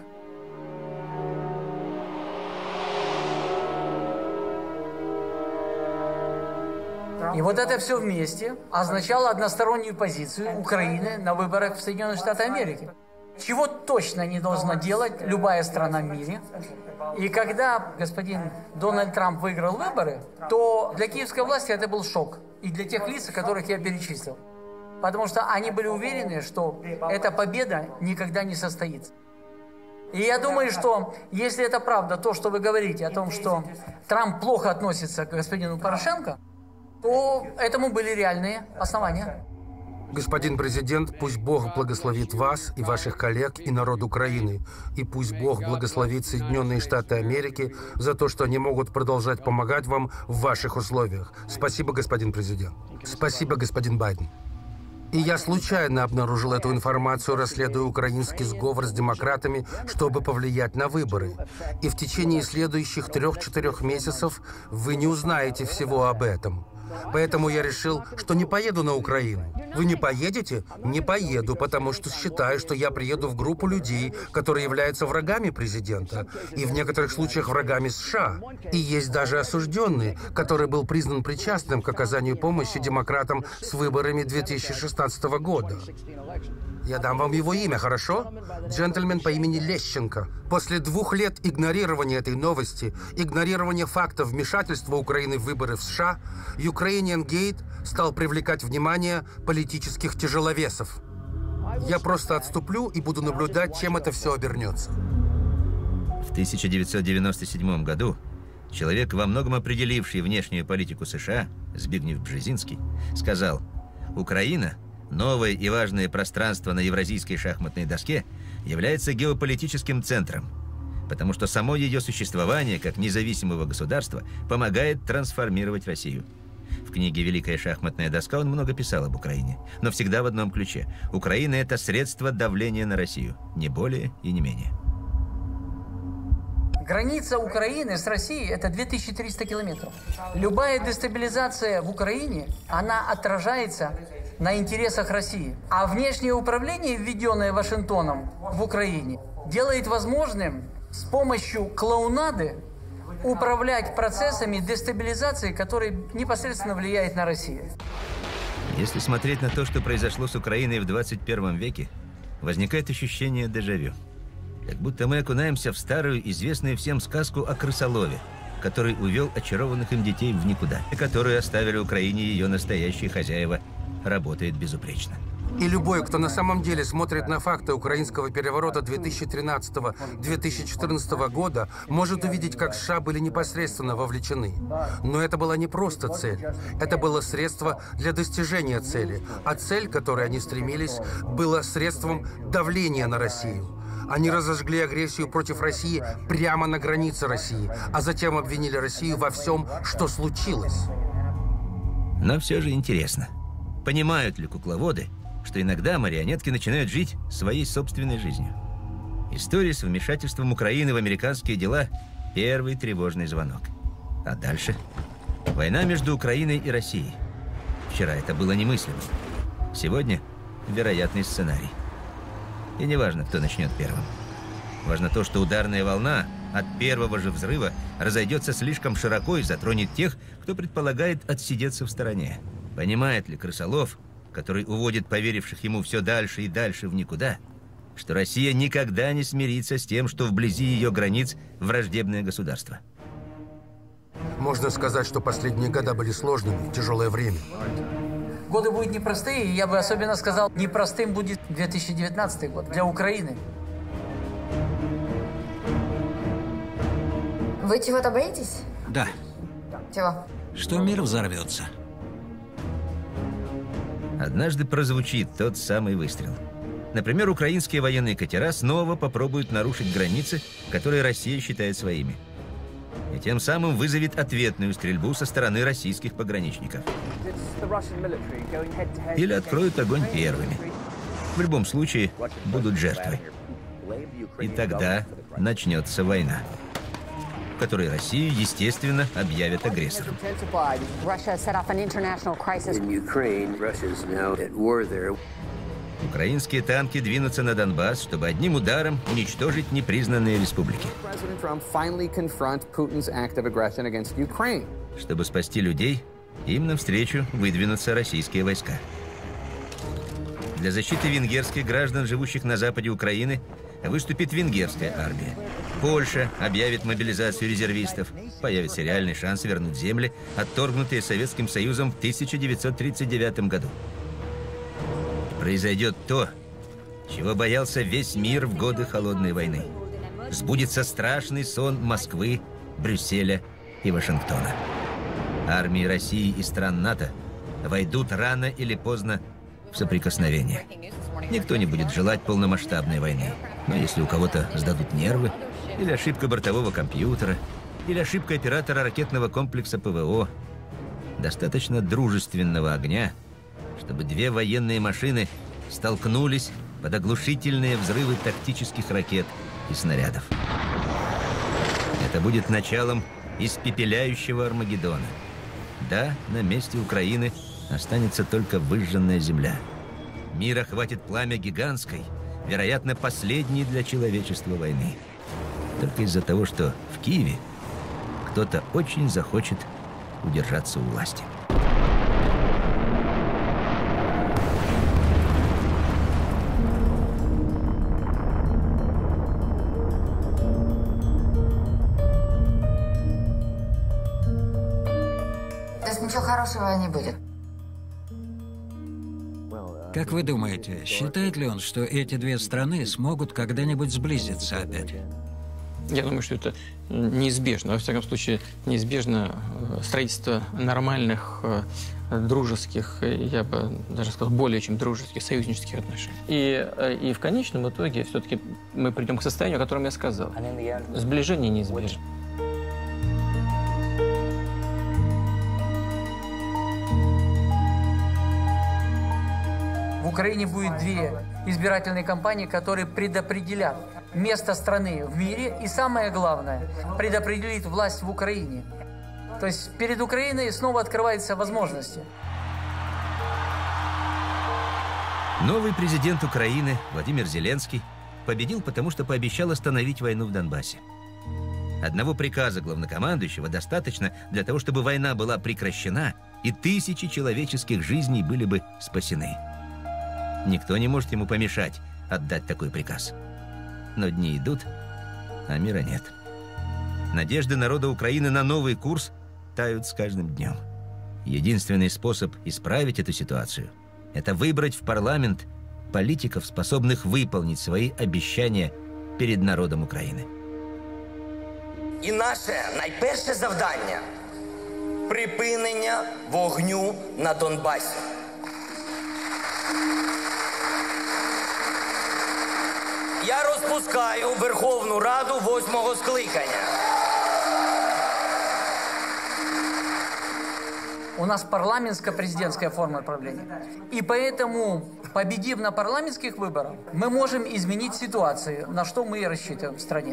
И вот это все вместе означало одностороннюю позицию Украины на выборах в Соединенные Штаты Америки. Чего точно не должна делать любая страна в мире. И когда господин Дональд Трамп выиграл выборы, то для киевской власти это был шок. И для тех лиц, которых я перечислил. Потому что они были уверены, что эта победа никогда не состоится. И я думаю, что если это правда, то, что вы говорите о том, что Трамп плохо относится к господину Порошенко, то этому были реальные основания. Господин президент, пусть Бог благословит вас и ваших коллег и народ Украины. И пусть Бог благословит Соединенные Штаты Америки за то, что они могут продолжать помогать вам в ваших условиях. Спасибо, господин президент. Спасибо, господин Байден. И я случайно обнаружил эту информацию, расследуя украинский сговор с демократами, чтобы повлиять на выборы. И в течение следующих трех-четырех месяцев вы не узнаете всего об этом. Поэтому я решил, что не поеду на Украину. Вы не поедете? Не поеду, потому что считаю, что я приеду в группу людей, которые являются врагами президента, и в некоторых случаях врагами США. И есть даже осужденный, который был признан причастным к оказанию помощи демократам с выборами две тысячи шестнадцатого года. Я дам вам его имя, хорошо? Джентльмен по имени Лещенко. После двух лет игнорирования этой новости, игнорирования фактов вмешательства Украины в выборы в США, Ukrainian Gate стал привлекать внимание политических тяжеловесов. Я просто отступлю и буду наблюдать, чем это все обернется. В тысяча девятьсот девяносто седьмом году человек, во многом определивший внешнюю политику США, Збигнев Бжезинский, сказал: «Украина, новое и важное пространство на евразийской шахматной доске, является геополитическим центром, потому что само ее существование как независимого государства помогает трансформировать Россию». В книге «Великая шахматная доска» он много писал об Украине, но всегда в одном ключе. Украина – это средство давления на Россию, не более и не менее. Граница Украины с Россией – это две тысячи триста километров. Любая дестабилизация в Украине, она отражается на интересах России. А внешнее управление, введенное Вашингтоном в Украине, делает возможным с помощью клоунады управлять процессами дестабилизации, которые непосредственно влияют на Россию. Если смотреть на то, что произошло с Украиной в двадцать первом веке, возникает ощущение дежавю. Как будто мы окунаемся в старую, известную всем сказку о крысолове, который увел очарованных им детей в никуда, и которую оставили Украине ее настоящие хозяева, работает безупречно. И любой, кто на самом деле смотрит на факты украинского переворота две тысячи тринадцатого — две тысячи четырнадцатого года, может увидеть, как США были непосредственно вовлечены. Но это была не просто цель. Это было средство для достижения цели. А цель, к которой они стремились, была средством давления на Россию. Они разожгли агрессию против России прямо на границе России, а затем обвинили Россию во всем, что случилось. Но все же интересно, понимают ли кукловоды, что иногда марионетки начинают жить своей собственной жизнью? История с вмешательством Украины в американские дела – первый тревожный звонок. А дальше? Война между Украиной и Россией. Вчера это было немыслимо. Сегодня – вероятный сценарий. И не важно, кто начнет первым. Важно то, что ударная волна от первого же взрыва разойдется слишком широко и затронет тех, кто предполагает отсидеться в стороне. Понимает ли крысолов, который уводит поверивших ему все дальше и дальше в никуда, что Россия никогда не смирится с тем, что вблизи ее границ враждебное государство? Можно сказать, что последние года были сложными, тяжелое время. Годы будут непростые, и я бы особенно сказал, непростым будет две тысячи девятнадцатый год для Украины. Вы чего-то боитесь? Да. Чего? Что мир взорвется. Однажды прозвучит тот самый выстрел. Например, украинские военные катера снова попробуют нарушить границы, которые Россия считает своими. И тем самым вызовет ответную стрельбу со стороны российских пограничников. Или откроют огонь первыми. В любом случае, будут жертвы. И тогда начнется война, в которой Россию, естественно, объявят агрессором. Украинские танки двинутся на Донбасс, чтобы одним ударом уничтожить непризнанные республики. Чтобы спасти людей, им навстречу выдвинутся российские войска. Для защиты венгерских граждан, живущих на западе Украины, выступит венгерская армия. Польша объявит мобилизацию резервистов. Появится реальный шанс вернуть земли, отторгнутые Советским Союзом в тысяча девятьсот тридцать девятом году. Произойдет то, чего боялся весь мир в годы Холодной войны. Сбудется страшный сон Москвы, Брюсселя и Вашингтона. Армии России и стран НАТО войдут рано или поздно в соприкосновение. Никто не будет желать полномасштабной войны. Но если у кого-то сдадут нервы, или ошибка бортового компьютера, или ошибка оператора ракетного комплекса ПВО, достаточно дружественного огня, чтобы две военные машины столкнулись под оглушительные взрывы тактических ракет и снарядов. Это будет началом испепеляющего Армагеддона. Да, на месте Украины останется только выжженная земля. Мир охватит пламя гигантской, вероятно, последней для человечества войны. Только из-за того, что в Киеве кто-то очень захочет удержаться у власти. То есть ничего хорошего не будет? Как вы думаете, считает ли он, что эти две страны смогут когда-нибудь сблизиться опять? Я думаю, что это неизбежно. Во всяком случае, неизбежно строительство нормальных, дружеских, я бы даже сказал, более чем дружеских, союзнических отношений. И, и в конечном итоге все-таки мы придем к состоянию, о котором я сказал. Сближение неизбежно. В Украине будет две избирательные кампании, которые предопределят место страны в мире и, самое главное, предопределит власть в Украине. То есть перед Украиной снова открываются возможности. Новый президент Украины Владимир Зеленский победил, потому что пообещал остановить войну в Донбассе. Одного приказа главнокомандующего достаточно для того, чтобы война была прекращена, и тысячи человеческих жизней были бы спасены. Никто не может ему помешать отдать такой приказ. Но дни идут, а мира нет. Надежды народа Украины на новый курс тают с каждым днем. Единственный способ исправить эту ситуацию – это выбрать в парламент политиков, способных выполнить свои обещания перед народом України. І наше найперше завдання – припинення вогню на Донбасі. Я розпускаю Верховну Раду восьмого скликання. У нас парламентско-президентская форма правления. И поэтому, победив на парламентских выборах, мы можем изменить ситуацию, на что мы и рассчитываем в стране.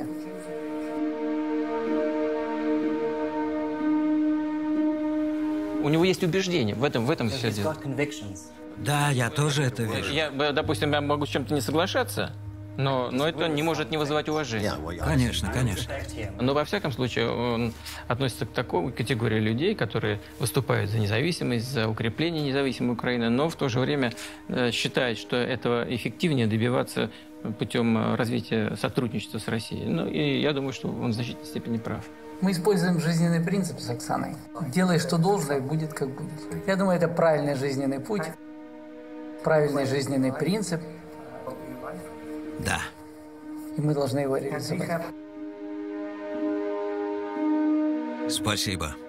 У него есть убеждения, в этом, в этом все дело. Да, я тоже это вижу. Я, допустим, я могу с чем-то не соглашаться, но, но это не может не вызывать уважения. Конечно, конечно. Но во всяком случае он относится к такой категории людей, которые выступают за независимость, за укрепление независимой Украины, но в то же время считает, что этого эффективнее добиваться путем развития сотрудничества с Россией. Ну и я думаю, что он в значительной степени прав. Мы используем жизненный принцип с Оксаной. Делай, что должно, и будет, как будет. Я думаю, это правильный жизненный путь, правильный жизненный принцип. Да. И мы должны его реализовать. Спасибо.